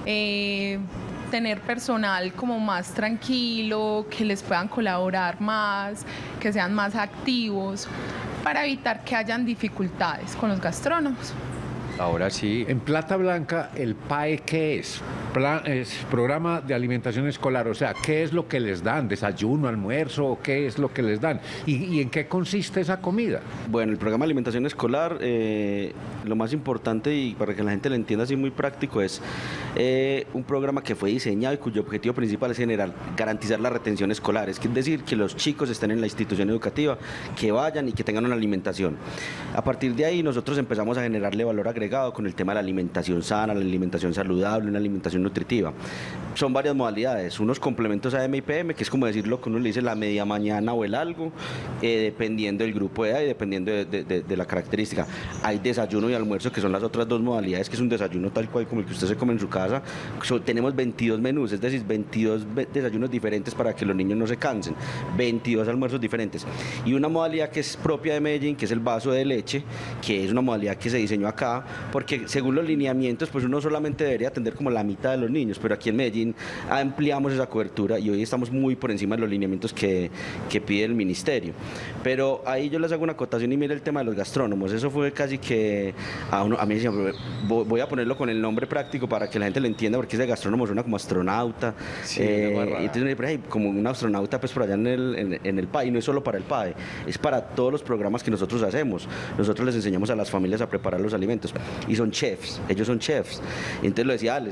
eh, tener personal como más tranquilo, que les puedan colaborar más, que sean más activos, para evitar que hayan dificultades con los gastrónomos. Ahora sí. En Plata Blanca, ¿el P A E qué es? Plan, es Programa de Alimentación Escolar, o sea, ¿qué es lo que les dan? ¿Desayuno, almuerzo? ¿Qué es lo que les dan? ¿Y, y en qué consiste esa comida? Bueno, el Programa de Alimentación Escolar, eh, lo más importante y para que la gente lo entienda así muy práctico, es eh, un programa que fue diseñado y cuyo objetivo principal es generar, garantizar la retención escolar, es decir, que los chicos estén en la institución educativa, que vayan y que tengan una alimentación. A partir de ahí nosotros empezamos a generarle valor agregado con el tema de la alimentación sana, la alimentación saludable, una alimentación nutritiva. Son varias modalidades, unos complementos A M y P M, que es como decirlo que uno le dice la media mañana o el algo, eh, dependiendo del grupo de edad y dependiendo de, de, de, de la característica. Hay desayuno y almuerzo, que son las otras dos modalidades, que es un desayuno tal cual como el que usted se come en su casa. So, tenemos veintidós menús, es decir, veintidós desayunos diferentes para que los niños no se cansen, veintidós almuerzos diferentes. Y una modalidad que es propia de Medellín, que es el vaso de leche, que es una modalidad que se diseñó acá, porque según los lineamientos, pues uno solamente debería atender como la mitad de los niños, pero aquí en Medellín ampliamos esa cobertura y hoy estamos muy por encima de los lineamientos que, que pide el ministerio. Pero ahí yo les hago una acotación y mire el tema de los gastrónomos, eso fue casi que a, uno, a mí decían, voy a ponerlo con el nombre práctico para que la gente lo entienda, porque ese gastrónomo suena como astronauta, sí, eh, y entonces hey, como un astronauta pues por allá en el, en, en el P A E, y no es solo para el P A E, es para todos los programas que nosotros hacemos. Nosotros les enseñamos a las familias a preparar los alimentos y son chefs, ellos son chefs. Y entonces lo decía Alex, hombre, es que el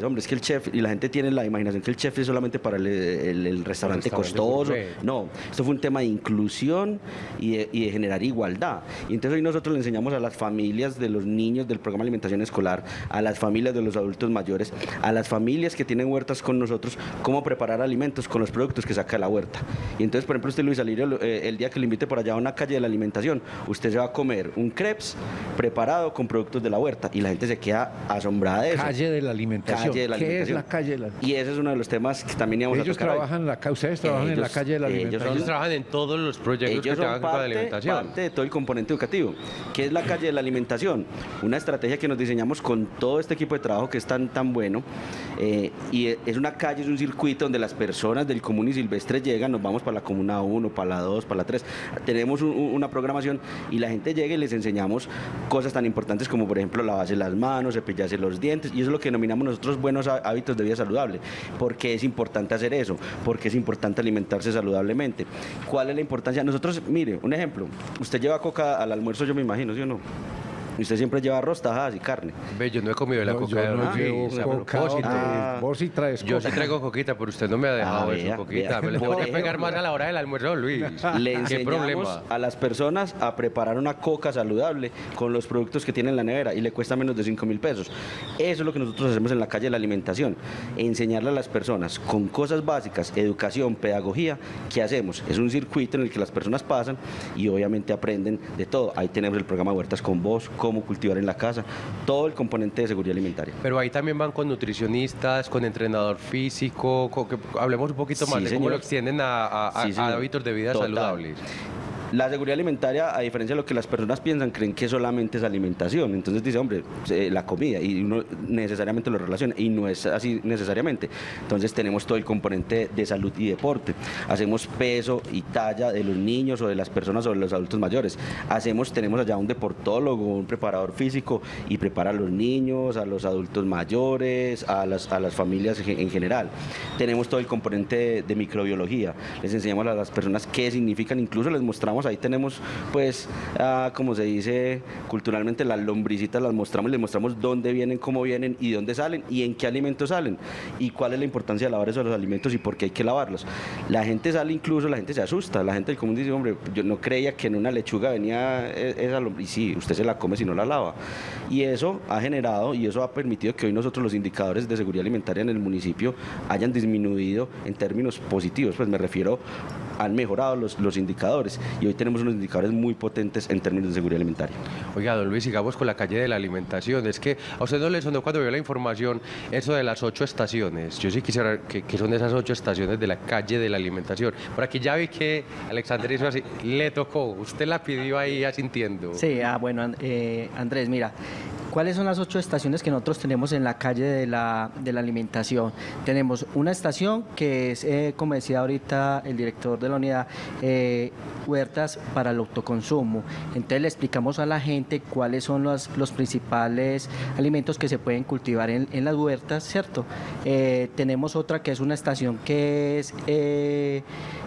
chef, y la gente tiene la imaginación que el chef es solamente para el, el, el restaurante, el restaurante costoso. Gourmet. No, esto fue un tema de inclusión y de, y de generar igualdad. Y entonces hoy nosotros le enseñamos a las familias de los niños del programa de alimentación escolar, a las familias de los adultos mayores, a las familias que tienen huertas con nosotros, cómo preparar alimentos con los productos que saca de la huerta. Y entonces, por ejemplo, usted, Luis Alirio, eh, el día que le invite por allá a una calle de la alimentación, usted se va a comer un crepes preparado con productos de la huerta y la gente se queda asombrada de eso. Calle de la alimentación. Calle de la ¿Qué alimentación. es la calle de la alimentación? Y ese es uno de los temas que también íbamos ellos a tocar trabajan hoy. La, ustedes trabajan ellos, en la calle de la alimentación. Ellos, ellos trabajan en todos los proyectos ellos que trabajan parte, con la alimentación. parte de todo el componente educativo. ¿Qué es la calle de la alimentación? Una estrategia que nos diseñamos con todo este equipo de trabajo que es tan, tan bueno. Eh, y es una calle, es un circuito donde las personas del común y silvestre llegan, nos vamos para la comuna uno, para la dos, para la tres. Tenemos un, una programación y la gente llega y les enseñamos cosas tan importantes como, por ejemplo, lavarse las manos, cepillarse los dientes, y eso es lo que denominamos nosotros buenos hábitos de vida saludable. ¿Por qué es importante hacer eso? Porque es importante alimentarse saludablemente. ¿Cuál es la importancia? Nosotros, mire, un ejemplo, usted lleva coca al almuerzo, yo me imagino, ¿sí o no? Y usted siempre lleva arroz, tajadas y carne. Ve, yo no he comido la no, coca. Yo no ah, llevo sí, coca. vos, sí ah, vos sí traes coca. Yo sí traigo coquita, pero usted no me ha dejado ah, eso, vea, coquita. Vea. Me le tengo que pegar más a la hora del almuerzo, Luis. Le ¿Qué enseñamos problema? a las personas a preparar una coca saludable con los productos que tiene en la nevera y le cuesta menos de cinco mil pesos. Eso es lo que nosotros hacemos en la calle de la alimentación. Enseñarle a las personas con cosas básicas, educación, pedagogía, ¿qué hacemos? Es un circuito en el que las personas pasan y obviamente aprenden de todo. Ahí tenemos el programa Huertas con Vos, cómo cultivar en la casa, todo el componente de seguridad alimentaria. Pero ahí también van con nutricionistas, con entrenador físico, con que hablemos un poquito más sí, de señor. cómo lo extienden a, a, sí, a hábitos de vida Total. saludables. La seguridad alimentaria, a diferencia de lo que las personas piensan, creen que solamente es alimentación. Entonces dice, hombre, eh, la comida, y uno necesariamente lo relaciona, y no es así necesariamente. Entonces tenemos todo el componente de salud y deporte. Hacemos peso y talla de los niños o de las personas o de los adultos mayores. Hacemos, tenemos allá un deportólogo, un preparador físico, y prepara a los niños, a los adultos mayores, a las, a las familias en general. Tenemos todo el componente de, de microbiología. Les enseñamos a las personas qué significan, incluso les mostramos. Ahí tenemos, pues, ah, como se dice culturalmente, las lombricitas las mostramos, les mostramos dónde vienen, cómo vienen y dónde salen y en qué alimentos salen y cuál es la importancia de lavar esos los alimentos y por qué hay que lavarlos. La gente sale, incluso la gente se asusta, la gente del común dice, hombre, yo no creía que en una lechuga venía esa lombriz, y sí, usted se la come si no la lava. Y eso ha generado y eso ha permitido que hoy nosotros los indicadores de seguridad alimentaria en el municipio hayan disminuido en términos positivos, pues me refiero, han mejorado los, los indicadores y hoy tenemos unos indicadores muy potentes en términos de seguridad alimentaria. Oiga, don Luis, sigamos con la calle de la alimentación. Es que a usted no le sonó cuando vio la información eso de las ocho estaciones. Yo sí quisiera que, que son esas ocho estaciones de la calle de la alimentación. Por aquí ya vi que Alexander hizo así, le tocó, usted la pidió ahí asintiendo. Sí, ah, bueno, eh, Andrés, mira, ¿cuáles son las ocho estaciones que nosotros tenemos en la calle de la, de la alimentación? Tenemos una estación que es, eh, como decía ahorita el director de la unidad, eh, huertas para el autoconsumo. Entonces le explicamos a la gente cuáles son los, los principales alimentos que se pueden cultivar en, en las huertas, ¿cierto? Eh, tenemos otra que es una estación que es eh,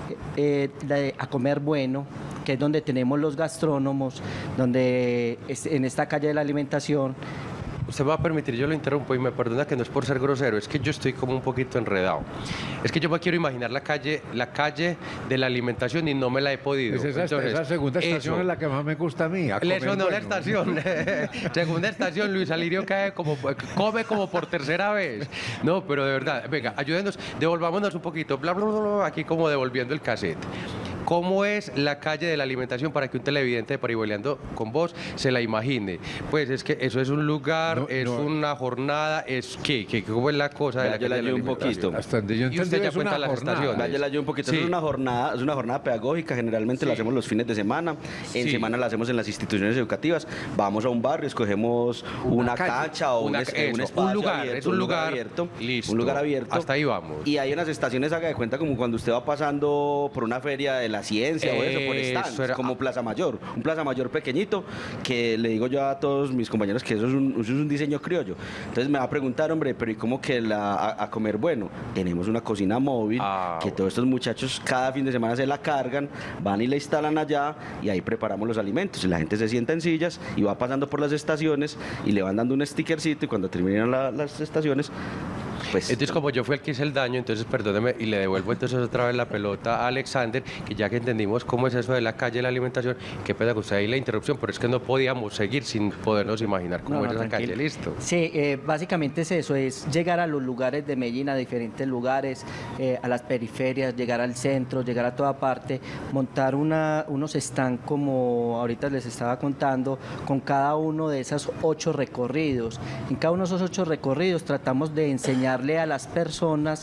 eh, la de A Comer Bueno, que es donde tenemos los gastrónomos, donde es, en esta calle de la alimentación. Usted me va a permitir, yo lo interrumpo y me perdona que no es por ser grosero, es que yo estoy como un poquito enredado. Es que yo me quiero imaginar la calle, la calle de la alimentación y no me la he podido. Pues esa, Entonces, esa segunda estación eso, es la que más me gusta a mí. A le sonó bueno. La estación. Segunda estación, Luis Alirio cae como, come como por tercera vez. No, pero de verdad, venga, ayúdenos, devolvámonos un poquito, bla, bla, bla, bla, aquí como devolviendo el cassette. ¿Cómo es la calle de la alimentación para que un televidente de Parihueliando con Vos se la imagine? Pues es que eso es un lugar, no, es no. una jornada, es ¿qué? ¿Qué? ¿Cómo es la cosa de la calle de la alimentación? Un poquito. Hasta donde yo y usted ya cuenta las estaciones. Yo la llevo un poquito. Sí. Es una jornada, es una jornada pedagógica, generalmente sí. la hacemos los fines de semana, en sí. semana la hacemos en las instituciones educativas. Vamos a un barrio, escogemos una, una cancha o una, un, eso, un espacio un lugar, abierto, es un, un lugar, lugar abierto, listo. un lugar abierto. Hasta ahí vamos. Y hay unas estaciones, haga de cuenta, como cuando usted va pasando por una feria de la ciencia eh, o eso, por stands, era... como Plaza Mayor, un Plaza Mayor pequeñito, que le digo yo a todos mis compañeros que eso es un, eso es un diseño criollo. Entonces me va a preguntar, hombre, pero ¿y cómo que la, a, a comer bueno? Tenemos una cocina móvil, ah, que todos estos muchachos cada fin de semana se la cargan, van y la instalan allá y ahí preparamos los alimentos. Y la gente se sienta en sillas y va pasando por las estaciones y le van dando un stickercito y cuando terminan la, las estaciones pues... Entonces, como yo fui el que hice el daño, entonces perdóneme y le devuelvo entonces otra vez la pelota a Alexander, que ya que entendimos cómo es eso de la calle, la alimentación, qué pena que usted ahí la interrupción, pero es que no podíamos seguir sin podernos imaginar cómo No, era no, esa tranquilo. calle, listo. Sí, eh, básicamente es eso, es llegar a los lugares de Medellín, a diferentes lugares, eh, a las periferias, llegar al centro, llegar a toda parte, montar una, unos stands como ahorita les estaba contando, con cada uno de esos ocho recorridos. En cada uno de esos ocho recorridos tratamos de enseñarle a las personas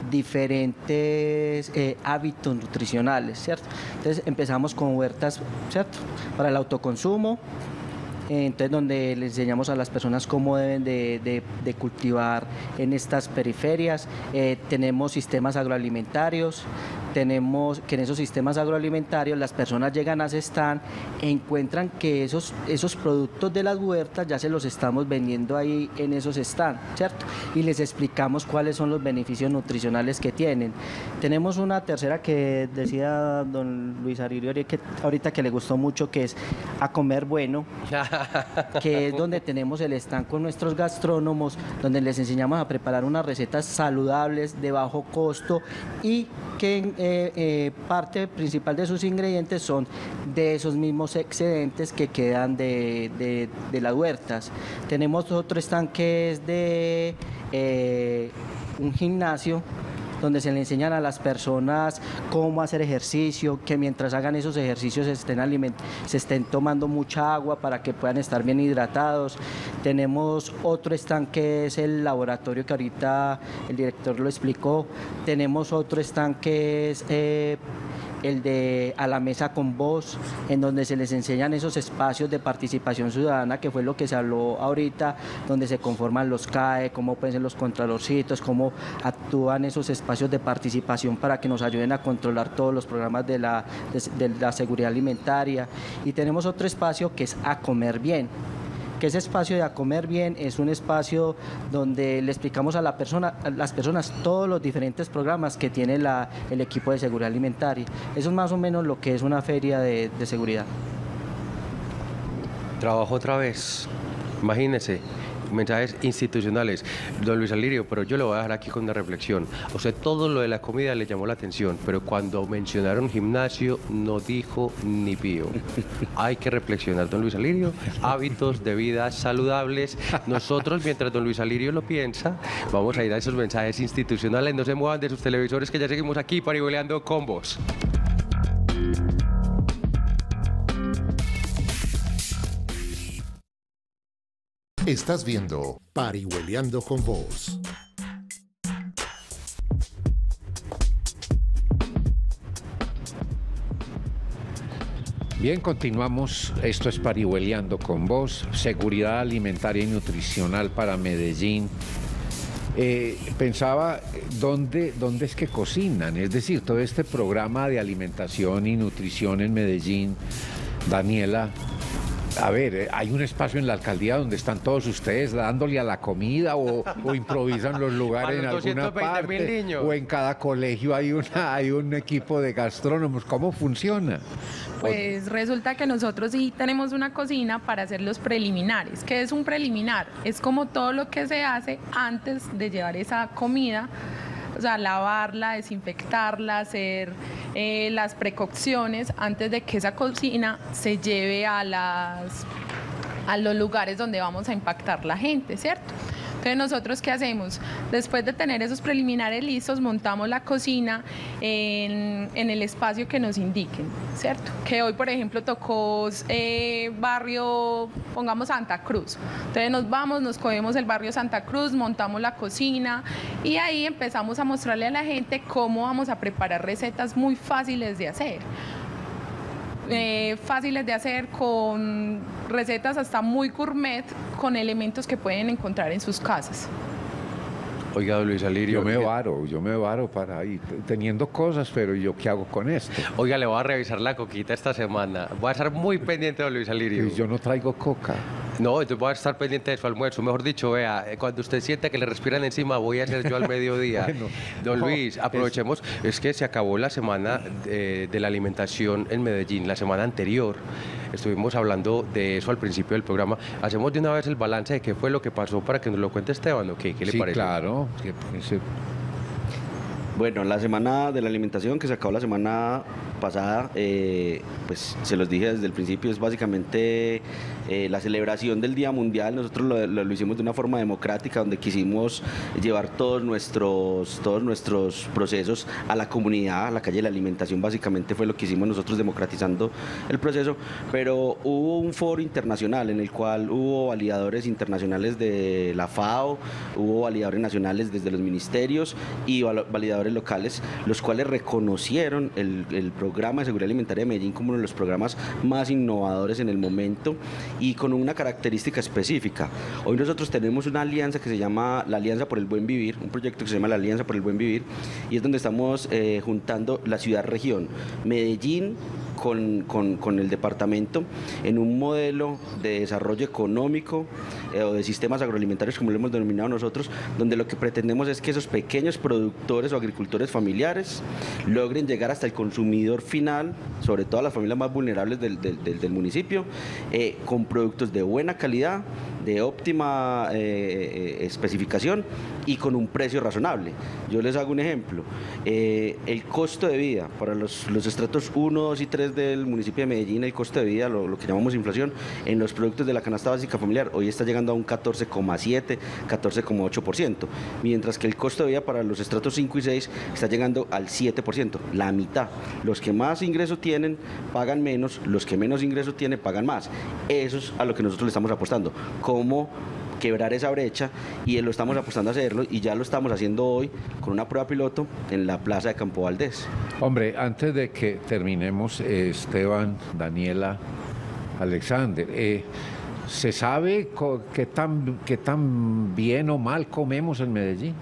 diferentes eh, hábitos nutricionales, ¿cierto? Entonces empezamos con huertas, ¿cierto? Para el autoconsumo. Entonces, donde les enseñamos a las personas cómo deben de, de, de cultivar en estas periferias. Eh, tenemos sistemas agroalimentarios, tenemos que en esos sistemas agroalimentarios las personas llegan a ese stand e encuentran que esos, esos productos de las huertas ya se los estamos vendiendo ahí en esos stands, ¿cierto? Y les explicamos cuáles son los beneficios nutricionales que tienen. Tenemos una tercera que decía don Luis Alirio que ahorita que le gustó mucho, que es A Comer Bueno, que es donde tenemos el stand con nuestros gastrónomos, donde les enseñamos a preparar unas recetas saludables de bajo costo y que eh, eh, parte principal de sus ingredientes son de esos mismos excedentes que quedan de, de, de las huertas. Tenemos otro stand que es de eh, un gimnasio, donde se le enseñan a las personas cómo hacer ejercicio, que mientras hagan esos ejercicios se estén, aliment se estén tomando mucha agua para que puedan estar bien hidratados. Tenemos otro stand que es el laboratorio, que ahorita el director lo explicó. Tenemos otro stand que es eh, el de A la Mesa con Vos, en donde se les enseñan esos espacios de participación ciudadana, que fue lo que se habló ahorita, donde se conforman los C A E, cómo pueden ser los contralorcitos, cómo actúan esos espacios de participación para que nos ayuden a controlar todos los programas de la, de, de la seguridad alimentaria. Y tenemos otro espacio que es A Comer Bien, que ese espacio de A Comer Bien es un espacio donde le explicamos a, la persona, a las personas todos los diferentes programas que tiene la, el equipo de seguridad alimentaria. Eso es más o menos lo que es una feria de, de seguridad. Trabajo otra vez, imagínense, mensajes institucionales. Don Luis Alirio, pero yo le voy a dejar aquí con una reflexión. O sea, todo lo de la comida le llamó la atención, pero cuando mencionaron gimnasio no dijo ni pío. Hay que reflexionar, don Luis Alirio, hábitos de vida saludables. Nosotros, mientras don Luis Alirio lo piensa, vamos a ir a esos mensajes institucionales. No se muevan de sus televisores, que ya seguimos aquí parihueleando con vos. Estás viendo Parihueleando con Vos. Bien, continuamos. Esto es Parihueleando con Vos. Seguridad alimentaria y nutricional para Medellín. Eh, pensaba, ¿dónde, ¿dónde es que cocinan? Es decir, todo este programa de alimentación y nutrición en Medellín, Daniela. A ver, ¿hay un espacio en la alcaldía donde están todos ustedes dándole a la comida o, o improvisan los lugares en alguna parte? ¿O en cada colegio hay, una, hay un equipo de gastrónomos? ¿Cómo funciona? Pues resulta que nosotros sí tenemos una cocina para hacer los preliminares. ¿Qué es un preliminar? Es como todo lo que se hace antes de llevar esa comida. O sea, lavarla, desinfectarla, hacer eh, las precauciones antes de que esa cocina se lleve a, las, a los lugares donde vamos a impactar la gente, ¿cierto? Entonces, ¿nosotros qué hacemos? Después de tener esos preliminares listos, montamos la cocina en, en el espacio que nos indiquen, ¿cierto? Que hoy, por ejemplo, tocó eh, barrio, pongamos Santa Cruz. Entonces nos vamos, nos cogemos el barrio Santa Cruz, montamos la cocina y ahí empezamos a mostrarle a la gente cómo vamos a preparar recetas muy fáciles de hacer. Eh, fáciles de hacer, con recetas hasta muy gourmet, con elementos que pueden encontrar en sus casas. Oiga, don Luis Alirio. Yo me varo, yo me varo para ahí, teniendo cosas, pero ¿yo qué hago con esto? Oiga, le voy a revisar la coquita esta semana. Voy a estar muy pendiente, don Luis Alirio. Yo no traigo coca. No, entonces voy a estar pendiente de su almuerzo. Mejor dicho, vea, cuando usted sienta que le respiran encima, voy a hacer yo al mediodía. Bueno, Don Luis, aprovechemos, es... es que se acabó la semana de, de la alimentación en Medellín, la semana anterior. Estuvimos hablando de eso al principio del programa. Hacemos de una vez el balance de qué fue lo que pasó para que nos lo cuente Esteban, ¿o qué? ¿Qué le sí, parece? Claro. Ese... Bueno, la semana de la alimentación que se acabó la semana pasada, eh, pues se los dije desde el principio, es básicamente eh, la celebración del Día Mundial. Nosotros lo, lo, lo hicimos de una forma democrática, donde quisimos llevar todos nuestros, todos nuestros procesos a la comunidad, a la calle de la alimentación. Básicamente fue lo que hicimos nosotros, democratizando el proceso, pero hubo un foro internacional en el cual hubo validadores internacionales de la FAO, hubo validadores nacionales desde los ministerios y validadores locales, los cuales reconocieron el, el programa de seguridad alimentaria de Medellín como uno de los programas más innovadores en el momento y con una característica específica. Hoy nosotros tenemos una alianza que se llama la Alianza por el Buen Vivir, un proyecto que se llama la Alianza por el Buen Vivir, y es donde estamos eh, juntando la ciudad-región, Medellín, Con, con, con el departamento en un modelo de desarrollo económico eh, o de sistemas agroalimentarios, como lo hemos denominado nosotros, donde lo que pretendemos es que esos pequeños productores o agricultores familiares logren llegar hasta el consumidor final, sobre todo a las familias más vulnerables del, del, del, del municipio, eh, con productos de buena calidad, de óptima eh, especificación y con un precio razonable. Yo les hago un ejemplo. Eh, el costo de vida para los, los estratos uno, dos y tres del municipio de Medellín, el costo de vida, lo, lo que llamamos inflación, en los productos de la canasta básica familiar, hoy está llegando a un catorce coma siete, catorce coma ocho por ciento, mientras que el costo de vida para los estratos cinco y seis está llegando al siete por ciento, la mitad. Los que más ingreso tienen pagan menos, los que menos ingreso tienen pagan más. Eso es a lo que nosotros le estamos apostando. Cómo quebrar esa brecha, y lo estamos apostando a hacerlo, y ya lo estamos haciendo hoy con una prueba piloto en la plaza de Campo Valdés. Hombre, antes de que terminemos, eh, Esteban, Daniela, Alexander, eh, ¿se sabe qué tan, qué tan bien o mal comemos en Medellín?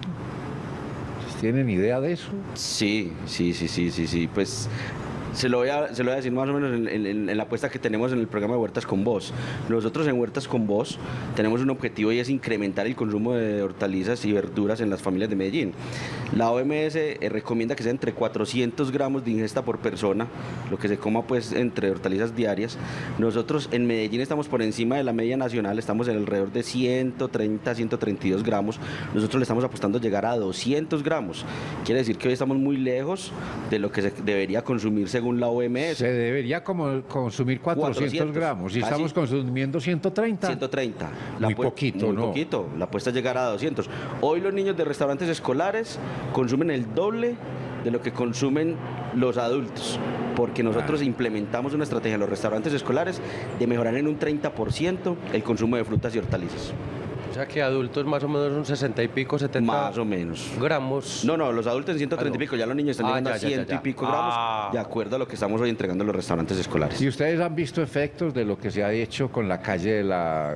¿Tienen idea de eso? Sí, sí, sí, sí, sí, sí, pues... Se lo, voy a, se lo voy a decir más o menos en, en, en la apuesta que tenemos en el programa de Huertas con Vos. Nosotros en Huertas con Vos tenemos un objetivo, y es incrementar el consumo de hortalizas y verduras en las familias de Medellín. La O M S eh, recomienda que sea entre cuatrocientos gramos de ingesta por persona, lo que se coma pues entre hortalizas diarias. Nosotros en Medellín estamos por encima de la media nacional, estamos en alrededor de ciento treinta, ciento treinta y dos gramos. Nosotros le estamos apostando a llegar a doscientos gramos. Quiere decir que hoy estamos muy lejos de lo que se debería consumir según la O M S. Se debería como consumir cuatrocientos, cuatrocientos gramos, y estamos consumiendo ciento treinta. ciento treinta. Muy poquito, muy ¿no? Muy poquito, la apuesta es llegar a doscientos. Hoy los niños de restaurantes escolares consumen el doble de lo que consumen los adultos, porque nosotros ah. implementamos una estrategia en los restaurantes escolares de mejorar en un treinta por ciento el consumo de frutas y hortalizas. O sea que adultos más o menos son sesenta y pico, setenta más o menos gramos. No, no, los adultos en ciento treinta y pico, ya los niños están ah, llegando ya, a ciento ya, ya, ya. y pico gramos, ah. de acuerdo a lo que estamos hoy entregando en los restaurantes escolares. ¿Y ustedes han visto efectos de lo que se ha hecho con la calle de la,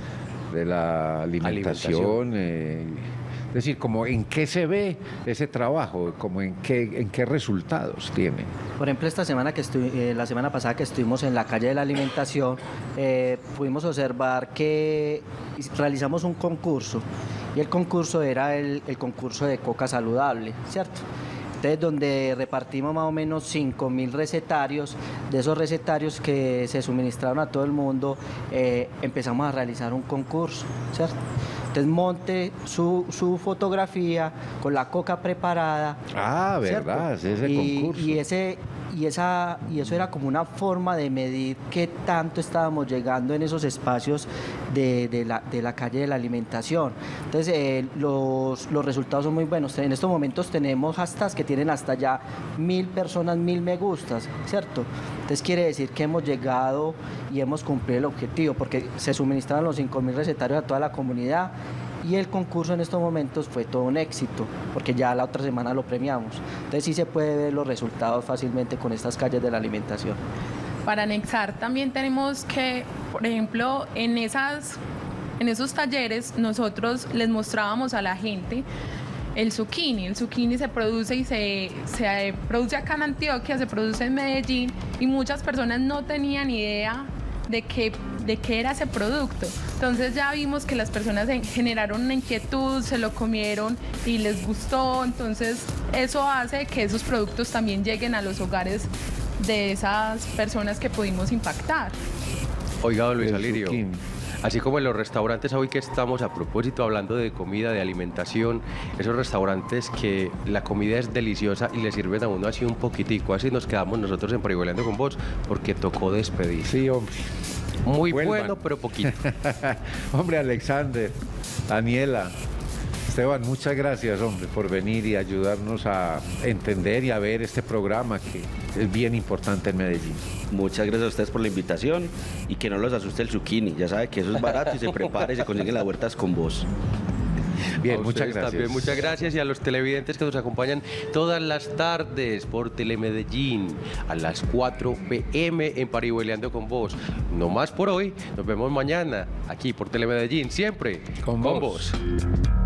de la alimentación? alimentación. Eh, es decir, como en qué se ve ese trabajo, como en qué, en qué resultados tiene. Por ejemplo, esta semana que estu eh, la semana pasada que estuvimos en la calle de la alimentación, eh, pudimos observar que realizamos un concurso, y el concurso era el, el concurso de coca saludable, ¿cierto? Entonces, donde repartimos más o menos cinco mil recetarios. De esos recetarios que se suministraron a todo el mundo, eh, empezamos a realizar un concurso, ¿cierto? Entonces monte su, su fotografía con la coca preparada. Ah, verdad, ese y, concurso. Y, ese, y, esa, y eso era como una forma de medir qué tanto estábamos llegando en esos espacios de, de, la, de la calle de la alimentación. Entonces eh, los, los resultados son muy buenos. En estos momentos tenemos hashtags que tienen hasta ya mil personas, mil me gustas, ¿cierto? Entonces quiere decir que hemos llegado y hemos cumplido el objetivo, porque se suministraron los cinco mil recetarios a toda la comunidad, y el concurso en estos momentos fue todo un éxito, porque ya la otra semana lo premiamos. Entonces sí se puede ver los resultados fácilmente con estas calles de la alimentación. Para anexar también tenemos que, por ejemplo, en, esas, en esos talleres nosotros les mostrábamos a la gente el zucchini. El zucchini se produce y se, se produce acá en Antioquia, se produce en Medellín, y muchas personas no tenían idea de que de qué era ese producto. Entonces ya vimos que las personas generaron una inquietud, se lo comieron y les gustó. Entonces eso hace que esos productos también lleguen a los hogares de esas personas que pudimos impactar. Oiga, don Luis El Alirio, zucchini. así como en los restaurantes hoy que estamos a propósito hablando de comida, de alimentación, esos restaurantes que la comida es deliciosa y le sirven a uno así un poquitico, así nos quedamos nosotros en Parihueliando con Vos, porque tocó despedir. Sí, hombre. Muy Vuelvan. bueno, pero poquito. Hombre, Alexander, Daniela, Esteban, muchas gracias, hombre, por venir y ayudarnos a entender y a ver este programa que es bien importante en Medellín. Muchas gracias a ustedes por la invitación y que no los asuste el zucchini. Ya sabe que eso es barato y se prepara y se consigue en las huertas con Vos. Bien, A muchas ustedes gracias. También, muchas gracias y a los televidentes que nos acompañan todas las tardes por Telemedellín a las cuatro p m en Parihueliando con Vos. No más por hoy, nos vemos mañana aquí por Telemedellín, siempre Con con vos. vos.